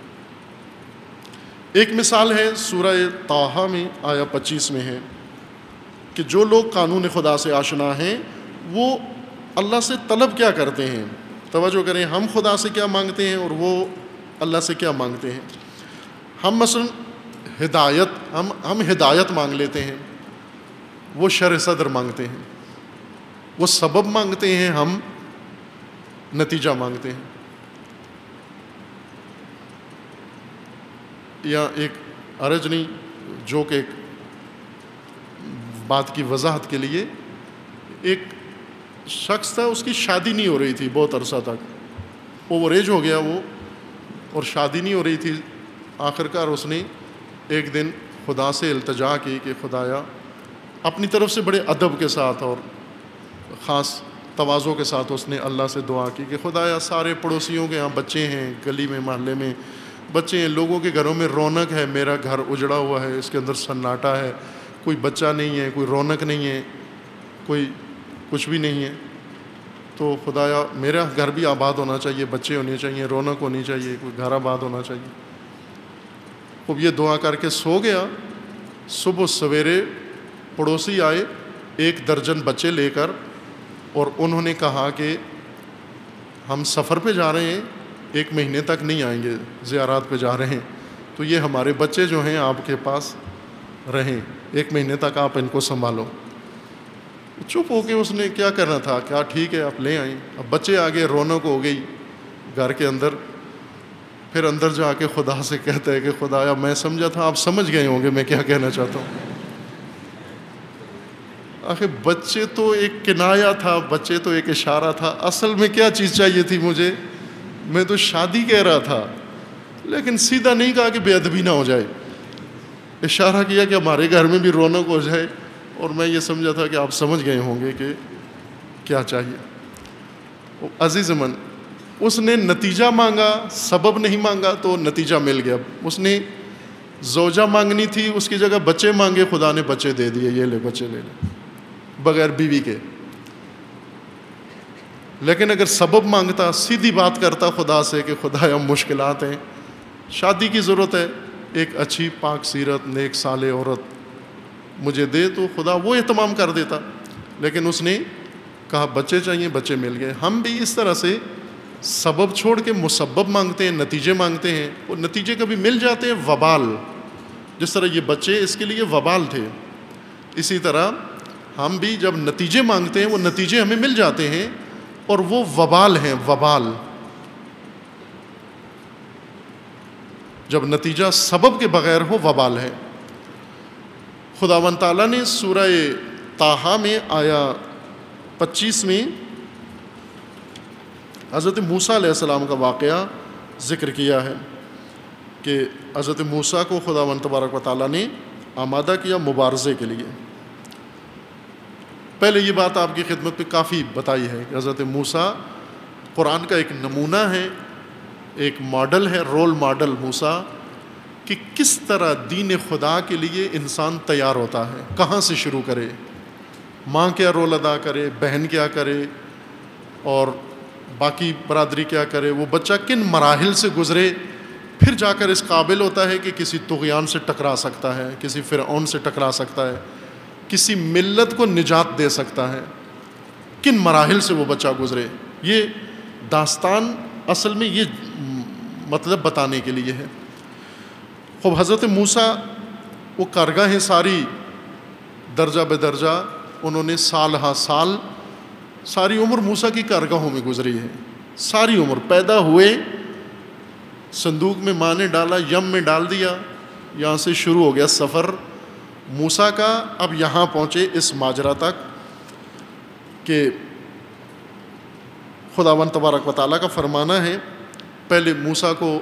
ایک مثال ہے سورہ طٰہٰ میں آیا پچیس میں ہے کہ جو لوگ قانون خدا سے آشنا ہیں وہ اللہ سے طلب کیا کرتے ہیں. توجہ کریں, ہم خدا سے کیا مانگتے ہیں اور وہ اللہ سے کیا مانگتے ہیں. ہم مثلا ہدایت, ہم ہم ہدایت مانگ لیتے ہیں, وہ شرح صدر مانگتے ہیں. وہ سبب مانگتے ہیں, ہم نتیجہ مانگتے ہیں. یا ایک عرض نہیں, جو کہ ایک بات کی وضاحت کے لیے, ایک شخص تھا, اس کی شادی نہیں ہو رہی تھی بہت عرصہ تک, اوور ایج ہو گیا وہ, اور شادی نہیں ہو رہی تھی. آخرکار اس نے ایک دن خدا سے التجا کی کہ خدایا, اپنی طرف سے بڑے ادب کے ساتھ اور خاص تواضع کے ساتھ اس نے اللہ سے دعا کی کہ خدایا سارے پڑوسیوں کے ہاں بچے ہیں, گلی میں محلے میں بچے ہیں, لوگوں کے گھروں میں رونق ہے, میرا گھر اجڑا ہوا ہے, اس کے اندر سناٹا ہے, کوئی بچہ نہیں ہے, کوئی رونق نہیں ہے, کوئی کچھ بھی نہیں ہے. تو خدایا میرا گھر بھی آباد ہونا چاہیے, بچے ہونے چاہیے, رونق ہونی چاہیے, کوئی گھر آباد ہونا چاہیے. اب یہ دعا کر کے سو گیا. صبح سویرے پڑوسی آئے ایک درجن بچے لے کر, اور انہوں نے کہا کہ ہم سفر پہ جا رہے ہیں, ایک مہینے تک نہیں آئیں گے, زیارات پہ جا رہے ہیں, تو یہ ہمارے بچے جو ہیں آپ کے پاس رہیں, ایک مہینے تک آپ ان کو سنبھالو. چپ ہو کے اس نے کیا کرنا تھا, کیا ٹھیک ہے آپ لے آئیں. اب بچے آگے, رونق ہو گئی گھر کے اندر. پھر اندر جا کے خدا سے کہتا ہے کہ خدایا میں سمجھا تھا آپ سمجھ گئے ہوں گے میں کیا کہنا چاہتا ہوں. آخر بچے تو ایک کنایا تھا, بچے تو ایک اشارہ تھا, اصل میں کیا چیز چاہیے تھی مجھے, میں تو شادی کہہ رہا تھا, لیکن سیدھا نہیں کہا کہ بے ادبی نہ ہو جائے, اشارہ کیا کہ ہمارے گھر میں بھی رونق ہو جائے, اور میں یہ سمجھا تھا کہ آپ سمجھ گئے ہوں گے کہ کیا چاہیے. عزیز من, اس نے نتیجہ مانگا, سبب نہیں مانگا, تو نتیجہ مل گیا. اس نے زوجہ مانگنی تھی, اس کی جگہ بچے مانگے, خدا نے بچے دے دیے, یہ لے بچے لے لے, بغیر بیوی کے. لیکن اگر سبب مانگتا, سیدھی بات کرتا خدا سے کہ خدایا مشکلات ہیں, شادی کی ضرورت ہے, ایک اچھی پاک سیرت نیک صالح عورت مجھے دے, تو خدا وہ اہتمام کر دیتا. لیکن اس نے کہا بچے چاہیے, بچے مل گئے. ہم بھی اس طرح سے سبب چھوڑ کے مسبب مانگتے ہیں, نتیجے مانگتے ہیں, اور نتیجے کبھی مل جاتے ہیں وبال. جس طرح یہ بچے اس کے لیے وبال تھے, اسی طرح ہم بھی جب نتیجے مانگتے ہیں وہ نتیجے ہمیں مل جاتے ہیں, اور وہ وبال ہیں، وبال. جب نتیجہ سبب کے بغیر ہو وبال ہے. خداوند تعالیٰ نے سورہ طٰہٰ میں آیا پچیس میں حضرت موسیٰ علیہ السلام کا واقعہ ذکر کیا ہے کہ حضرت موسیٰ کو خداوند تبارک و تعالیٰ نے آمادہ کیا مبارزے کے لیے. پہلے یہ بات آپ کی خدمت پہ کافی بتائی ہے کہ حضرت موسیٰ قرآن کا ایک نمونہ ہے، ایک ماڈل ہے، رول ماڈل موسیٰ، کہ کس طرح دین خدا کے لیے انسان تیار ہوتا ہے، کہاں سے شروع کرے، ماں کیا رول ادا کرے، بہن کیا کرے اور باقی برادری کیا کرے، وہ بچہ کن مراحل سے گزرے، پھر جا کر اس قابل ہوتا ہے کہ کسی طغیان سے ٹکرا سکتا ہے، کسی فرعون سے ٹکرا سکتا ہے، کسی ملت کو نجات دے سکتا ہے. کن مراحل سے وہ بچہ گزرے، یہ داستان اصل میں یہ مطلب بتانے کے لیے ہے. خوب حضرت موسیٰ وہ کارگاہیں ساری درجہ بے درجہ انہوں نے سال ہا سال ساری عمر موسیٰ کی کارگاہوں میں گزری ہے. ساری عمر پیدا ہوئے صندوق میں ماں نے ڈالا، یم میں ڈال دیا، یہاں سے شروع ہو گیا سفر موسیٰ کا. اب یہاں پہنچے اس ماجرا تک کہ خداوند تبارک و تعالیٰ کا فرمانا ہے، پہلے موسیٰ کو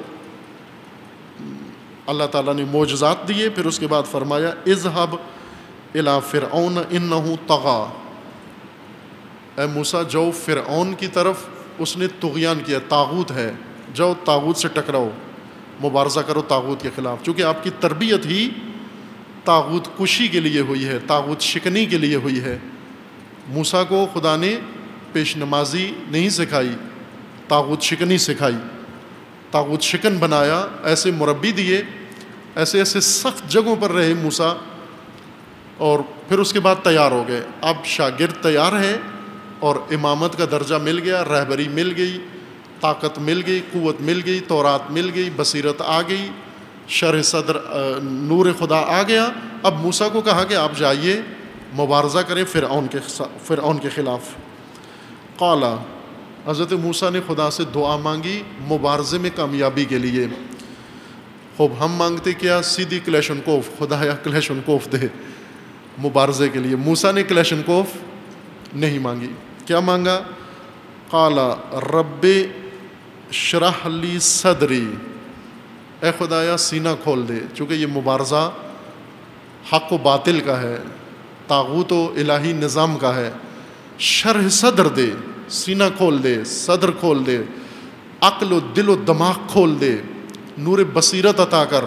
اللہ تعالیٰ نے معجزات دیے، پھر اس کے بعد فرمایا اذهب الی فرعون انہ طغی، اے موسیٰ جاؤ فرعون کی طرف، اس نے طغیان کیا، طاغوت ہے، جاؤ طاغوت سے ٹکراؤ، مبارزہ کرو طاغوت کے خلاف. چونکہ آپ کی تربیت ہی طاغوت کشی کے لیے ہوئی ہے، طاغوت شکنی کے لیے ہوئی ہے. موسیٰ کو خدا نے پیش نمازی نہیں سکھائی، طاغوت شکنی سکھائی، طاغوت شکن بنایا، ایسے مربی دیے، ایسے ایسے سخت جگہوں پر رہے موسیٰ، اور پھر اس کے بعد تیار ہو گئے. اب شاگرد تیار ہے اور امامت کا درجہ مل گیا، رہبری مل گئی، طاقت مل گئی، قوت مل گئی، تورات مل گئی، بصیرت آ گئی، شرح صدر نور خدا آ گیا. اب موسیٰ کو کہا کہ آپ جائیے مبارزہ کریں فرعون کے فرعون کے خلاف. قال، حضرت موسیٰ نے خدا سے دعا مانگی مبارزے میں کامیابی کے لیے. خوب ہم مانگتے کیا؟ سیدھی کلیشن کوف، خدا یا کلیشن کوف دے مبارزے کے لیے. موسیٰ نے کلیشن کوف نہیں مانگی. کیا مانگا؟ قال رب اشرح لی صدری، اے خدایا سینہ کھول دے. چونکہ یہ مبارزہ حق و باطل کا ہے، طاغوت و الہی نظام کا ہے. شرح صدر دے، سینہ کھول دے، صدر کھول دے، عقل و دل و دماغ کھول دے، نور بصیرت عطا کر.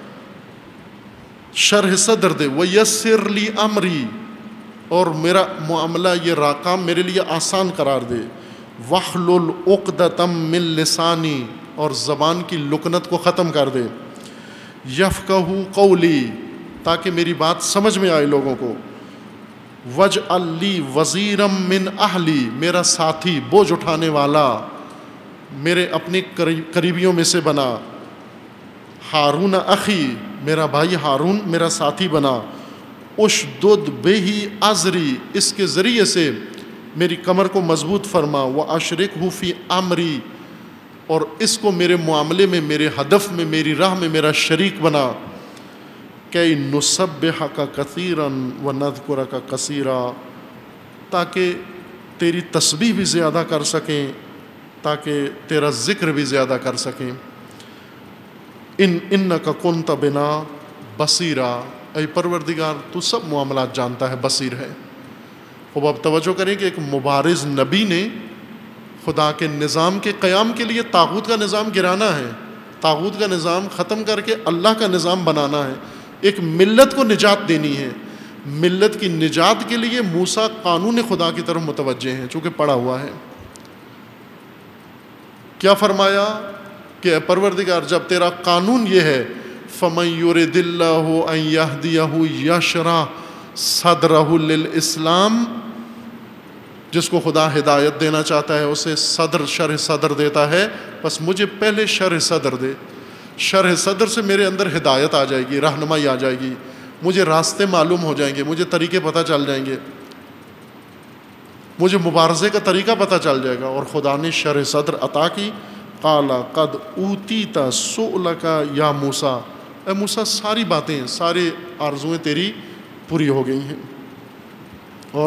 شرح صدر دے. ویسر لی امری، اور میرا معاملہ یہ کام میرے لیے آسان قرار دے. واحلل عقدۃ من لسانی، اور زبان کی لکنت کو ختم کر دے. یفقہوا قولی، تاکہ میری بات سمجھ میں آئے لوگوں کو. وجعل لی وزیرا من اہلی، میرا ساتھی بوجھ اٹھانے والا میرے اپنے قریبیوں میں سے بنا. ہارون اخی، میرا بھائی ہارون میرا ساتھی بنا. اشدد بہی ازری، اس کے ذریعے سے میری کمر کو مضبوط فرما. واشرکہ فی امری، اور اس کو میرے معاملے میں، میرے ہدف میں، میری راہ میں میرا شریک بنا. کہ نسبحک کثیرا ونذکرک کثیرا، تاکہ تیری تسبیح بھی زیادہ کر سکیں، تاکہ تیرا ذکر بھی زیادہ کر سکیں. ان انک کنت بنا بصیرا، اے پروردگار تو سب معاملات جانتا ہے، بصیر ہے. خوب اب توجہ کریں کہ ایک مبارز نبی نے خدا کے نظام کے قیام کے لیے طاغوت کا نظام گرانا ہے، طاغوت کا نظام ختم کر کے اللہ کا نظام بنانا ہے، ایک ملت کو نجات دینی ہے. ملت کی نجات کے لیے موسیٰ قانون خدا کی طرف متوجہ ہیں، چونکہ پڑھا ہوا ہے. کیا فرمایا کہ اے پروردگار جب تیرا قانون یہ ہے فَمَن يُرِدِ اللَّهُ أَن يَهْدِيَهُ يَشْرَحْ صَدْرَهُ لِلْإِسْلَامِ، جس کو خدا ہدایت دینا چاہتا ہے اسے صدر شرح صدر دیتا ہے. بس مجھے پہلے شرح صدر دے. شرح صدر سے میرے اندر ہدایت آ جائے گی، رہنمائی آ جائے گی، مجھے راستے معلوم ہو جائیں گے، مجھے طریقے پتہ چل جائیں گے. مجھے مبارزے کا طریقہ پتہ چل جائے گا۔ اور خدا نے شرح صدر عطا کی، قال قد اوتیت سؤلک یا موسیٰ، اے موسیٰ ساری باتیں، سارے آرزویں تیری پوری ہو گئی ہیں۔ اور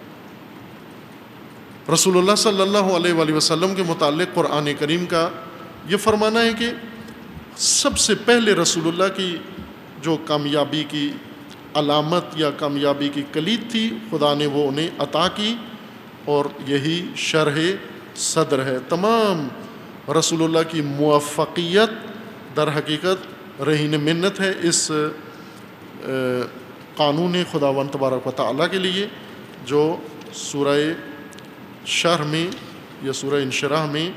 رسول اللہ صلی اللہ علیہ وآلہ وسلم کے متعلق قرآن کریم کا یہ فرمانا ہے کہ سب سے پہلے رسول اللہ کی جو کامیابی کی علامت یا کامیابی کی کلید تھی، خدا نے وہ انہیں عطا کی، اور یہی شرح صدر ہے۔ تمام رسول اللہ کی موفقیت در حقیقت رہین منت ہے اس قانون خداوند تبارک و تعالیٰ کے لیے جو سورہ شرح میں یا سورہ انشراح میں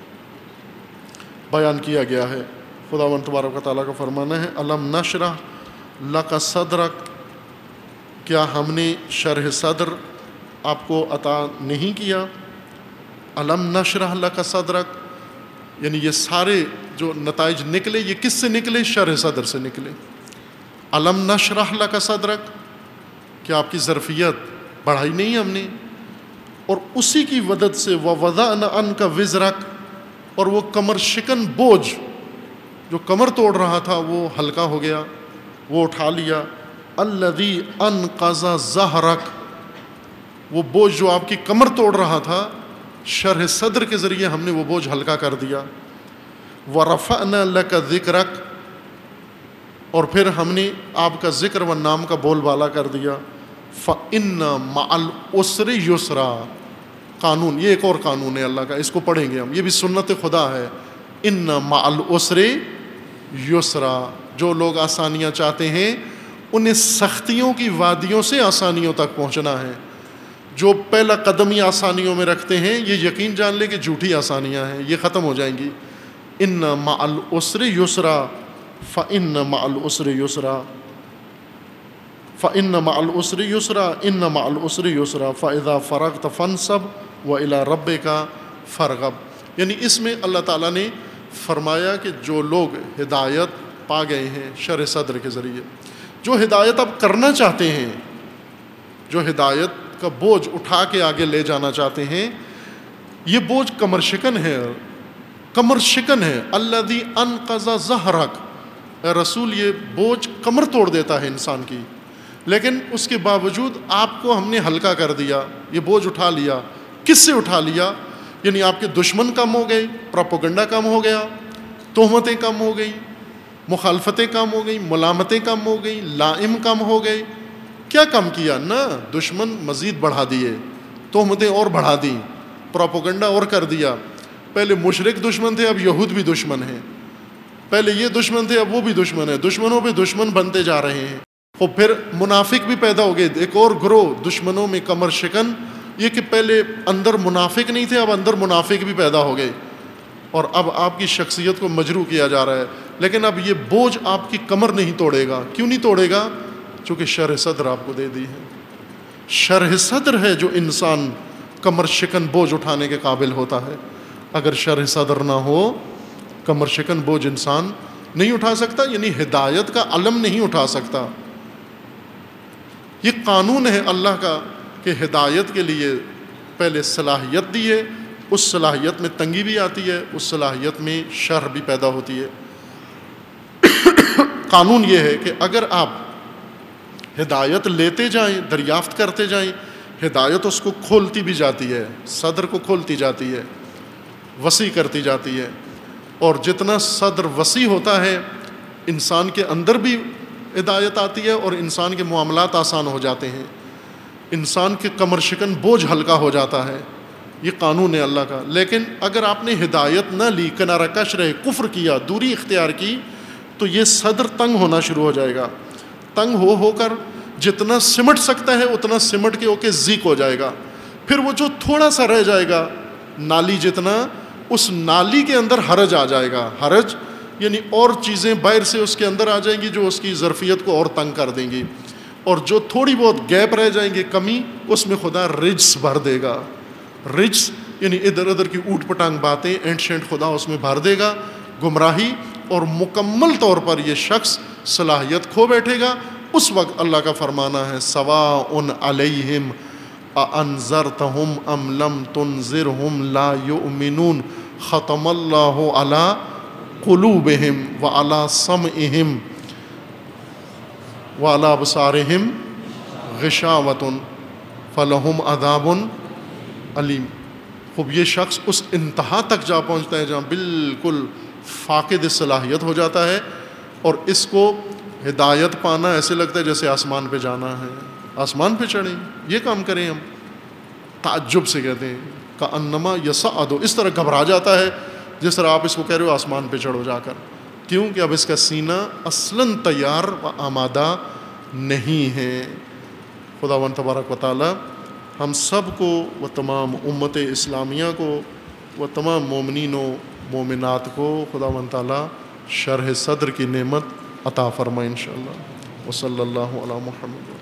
بیان کیا گیا ہے۔ خداوند تبارک و تعالیٰ کا فرمانا ہے، الم نشرح لک صدرک، کیا ہم نے شرح صدر آپ کو عطا نہیں کیا؟ الم نشرح لک صدرک، یعنی یہ سارے جو نتائج نکلے یہ کس سے نکلے؟ شرح صدر سے نکلے۔ الم نشرح لک صدرک، کیا آپ کی ظرفیت بڑھائی نہیں ہم نے؟ اور اسی کی مدد سے وَوَضَعْنَا عَنْكَ وِزْرَكَ، اور وہ کمر شکن بوجھ جو کمر توڑ رہا تھا وہ ہلکا ہو گیا، وہ اٹھا لیا۔ الَّذِي أَنْقَضَ ظَهْرَكَ، وہ بوجھ جو آپ کی کمر توڑ رہا تھا شرح صدر کے ذریعے ہم نے وہ بوجھ ہلکا کر دیا۔ وَرَفَعْنَا لَكَ ذِكْرَكَ، اور پھر ہم نے آپ کا ذکر و نام کا بول بالا کر دیا۔ فَإِنَّ مَعَ الْعُسْرِ يُسْرًا، قانون، یہ ایک اور قانون ہے اللہ کا، اس کو پڑھیں گے ہم، یہ بھی سنت خدا ہے۔ اِنَّ مَعَ الْعُسْرِ يُسْرًا، جو لوگ آسانیاں چاہتے ہیں انہیں سختیوں کی وادیوں سے آسانیوں تک پہنچنا ہے۔ جو پہلا قدم ہی آسانیوں میں رکھتے ہیں یہ یقین جان لے کہ جھوٹی آسانیاں ہیں، یہ ختم ہو جائیں گی۔ اِنَّ مَعَ الْعُسْرِ يُسْرًا فَإِنَّ مَعَ الْعُسْرِ يُسْرًا فَإِنَّ مَعَ الْعُسْرِ يُسْرًا إِنَّ مَعَ الْعُسْرِ يُسْرًا فَإِذَا فَرَغْتَ فَانْصَبْ وَإِلَىٰ رَبِّكَ فَارْغَب۔ یعنی اس میں اللہ تعالیٰ نے فرمایا کہ جو لوگ ہدایت پا گئے ہیں شرح صدر کے ذریعے، جو ہدایت اب کرنا چاہتے ہیں، جو ہدایت کا بوجھ اٹھا کے آگے لے جانا چاہتے ہیں، یہ بوجھ کمر شکن ہے، کمر شکن ہے۔ الذی انقض ظہرک، اے رسول یہ بوجھ کمر توڑ دیتا ہے انسان کی، لیکن اس کے باوجود آپ کو ہم نے ہلکا کر دیا، یہ بوجھ اٹھا لیا۔ کس سے اٹھا لیا؟ یعنی آپ کے دشمن کم ہو گئے، پروپیگنڈا کم ہو گیا، تہمتیں کم ہو گئی، مخالفتیں کم ہو گئی، ملامتیں کم ہو گئی، لائم کم ہو گئے۔ کیا کم کیا؟ نہ دشمن مزید بڑھا دیے، تہمتیں اور بڑھا دیں، پروپیگنڈا اور کر دیا۔ پہلے مشرک دشمن تھے، اب یہود بھی دشمن ہیں، پہلے یہ دشمن تھے اب وہ بھی دشمن ہیں، دشمنوں پہ دشمن بنتے جا رہے ہیں۔ اور پھر منافق بھی پیدا ہو گئے، ایک اور گروہ دشمنوں میں کمر شکن، یہ کہ پہلے اندر منافق نہیں تھے اب اندر منافق بھی پیدا ہو گئے، اور اب آپ کی شخصیت کو مجروح کیا جا رہا ہے۔ لیکن اب یہ بوجھ آپ کی کمر نہیں توڑے گا۔ کیوں نہیں توڑے گا؟ چونکہ شرح صدر آپ کو دے دی ہے۔ شرح صدر ہے جو انسان کمر شکن بوجھ اٹھانے کے قابل ہوتا ہے۔ اگر شرح صدر نہ ہو کمر شکن بوجھ انسان نہیں اٹھا سکتا، یعنی ہدایت کا علم نہیں اٹھا سکتا۔ یہ قانون ہے اللہ کا کہ ہدایت کے لیے پہلے صلاحیت دی ہے، اس صلاحیت میں تنگی بھی آتی ہے، اس صلاحیت میں شر بھی پیدا ہوتی ہے۔ قانون یہ ہے کہ اگر آپ ہدایت لیتے جائیں، دریافت کرتے جائیں، ہدایت اس کو کھولتی بھی جاتی ہے، صدر کو کھولتی جاتی ہے، وسیع کرتی جاتی ہے، اور جتنا صدر وسیع ہوتا ہے انسان کے اندر بھی ہدایت آتی ہے اور انسان کے معاملات آسان ہو جاتے ہیں، انسان کے کمر شکن بوجھ ہلکا ہو جاتا ہے۔ یہ قانون ہے اللہ کا۔ لیکن اگر آپ نے ہدایت نہ لی، کنارہ کش رہے، کفر کیا، دوری اختیار کی، تو یہ صدر تنگ ہونا شروع ہو جائے گا۔ تنگ ہو ہو کر جتنا سمٹ سکتا ہے اتنا سمٹ کے ہو کے زیک ہو جائے گا۔ پھر وہ جو تھوڑا سا رہ جائے گا، نالی جتنا، اس نالی کے اندر حرج آ جائے گا۔ حرج یعنی اور چیزیں باہر سے اس کے اندر آ جائیں گی جو اس کی ظرفیت کو اور تنگ کر دیں گی، اور جو تھوڑی بہت گیپ رہ جائیں گے، کمی، اس میں خدا رجس بھر دے گا۔ رجس یعنی ادھر ادھر کی اوٹ پٹانگ باتیں، اینشنٹ خدا اس میں بھر دے گا، گمراہی، اور مکمل طور پر یہ شخص صلاحیت کھو بیٹھے گا۔ اس وقت اللہ کا فرمانا ہے سواء علیہم اَأَنذَرْتَهُمْ أَمْ لَمْ تُنذِرْهُمْ لَا يُؤْمِنُونَ ختم اللہ علی قلوبہم وعلی سمعہم وعلی ابصارہم غشاوۃ فلہم عذاب علیم. خوب یہ شخص اس انتہا تک جا پہنچتا ہے جہاں بالکل فاقد صلاحیت ہو جاتا ہے، اور اس کو ہدایت پانا ایسے لگتا ہے جیسے آسمان پہ جانا ہے، آسمان پہ چڑھیں، یہ کام کریں ہم. تعجب سے کہتے ہیں کأنما یصعد، اس طرح گھبرا جاتا ہے جس طرح آپ اس کو کہہ رہے ہو آسمان پہ چڑھو جا کر. کیوں کہ اب اس کا سینہ اصلاً تیار و آمادہ نہیں ہے. خداوند تبارک و تعالی ہم سب کو و تمام امت اسلامیہ کو و تمام مومنین و مومنات کو خداوند تعالی شرح صدر کی نعمت عطا فرمائے انشاءاللہ. وصلی اللہ علی محمد.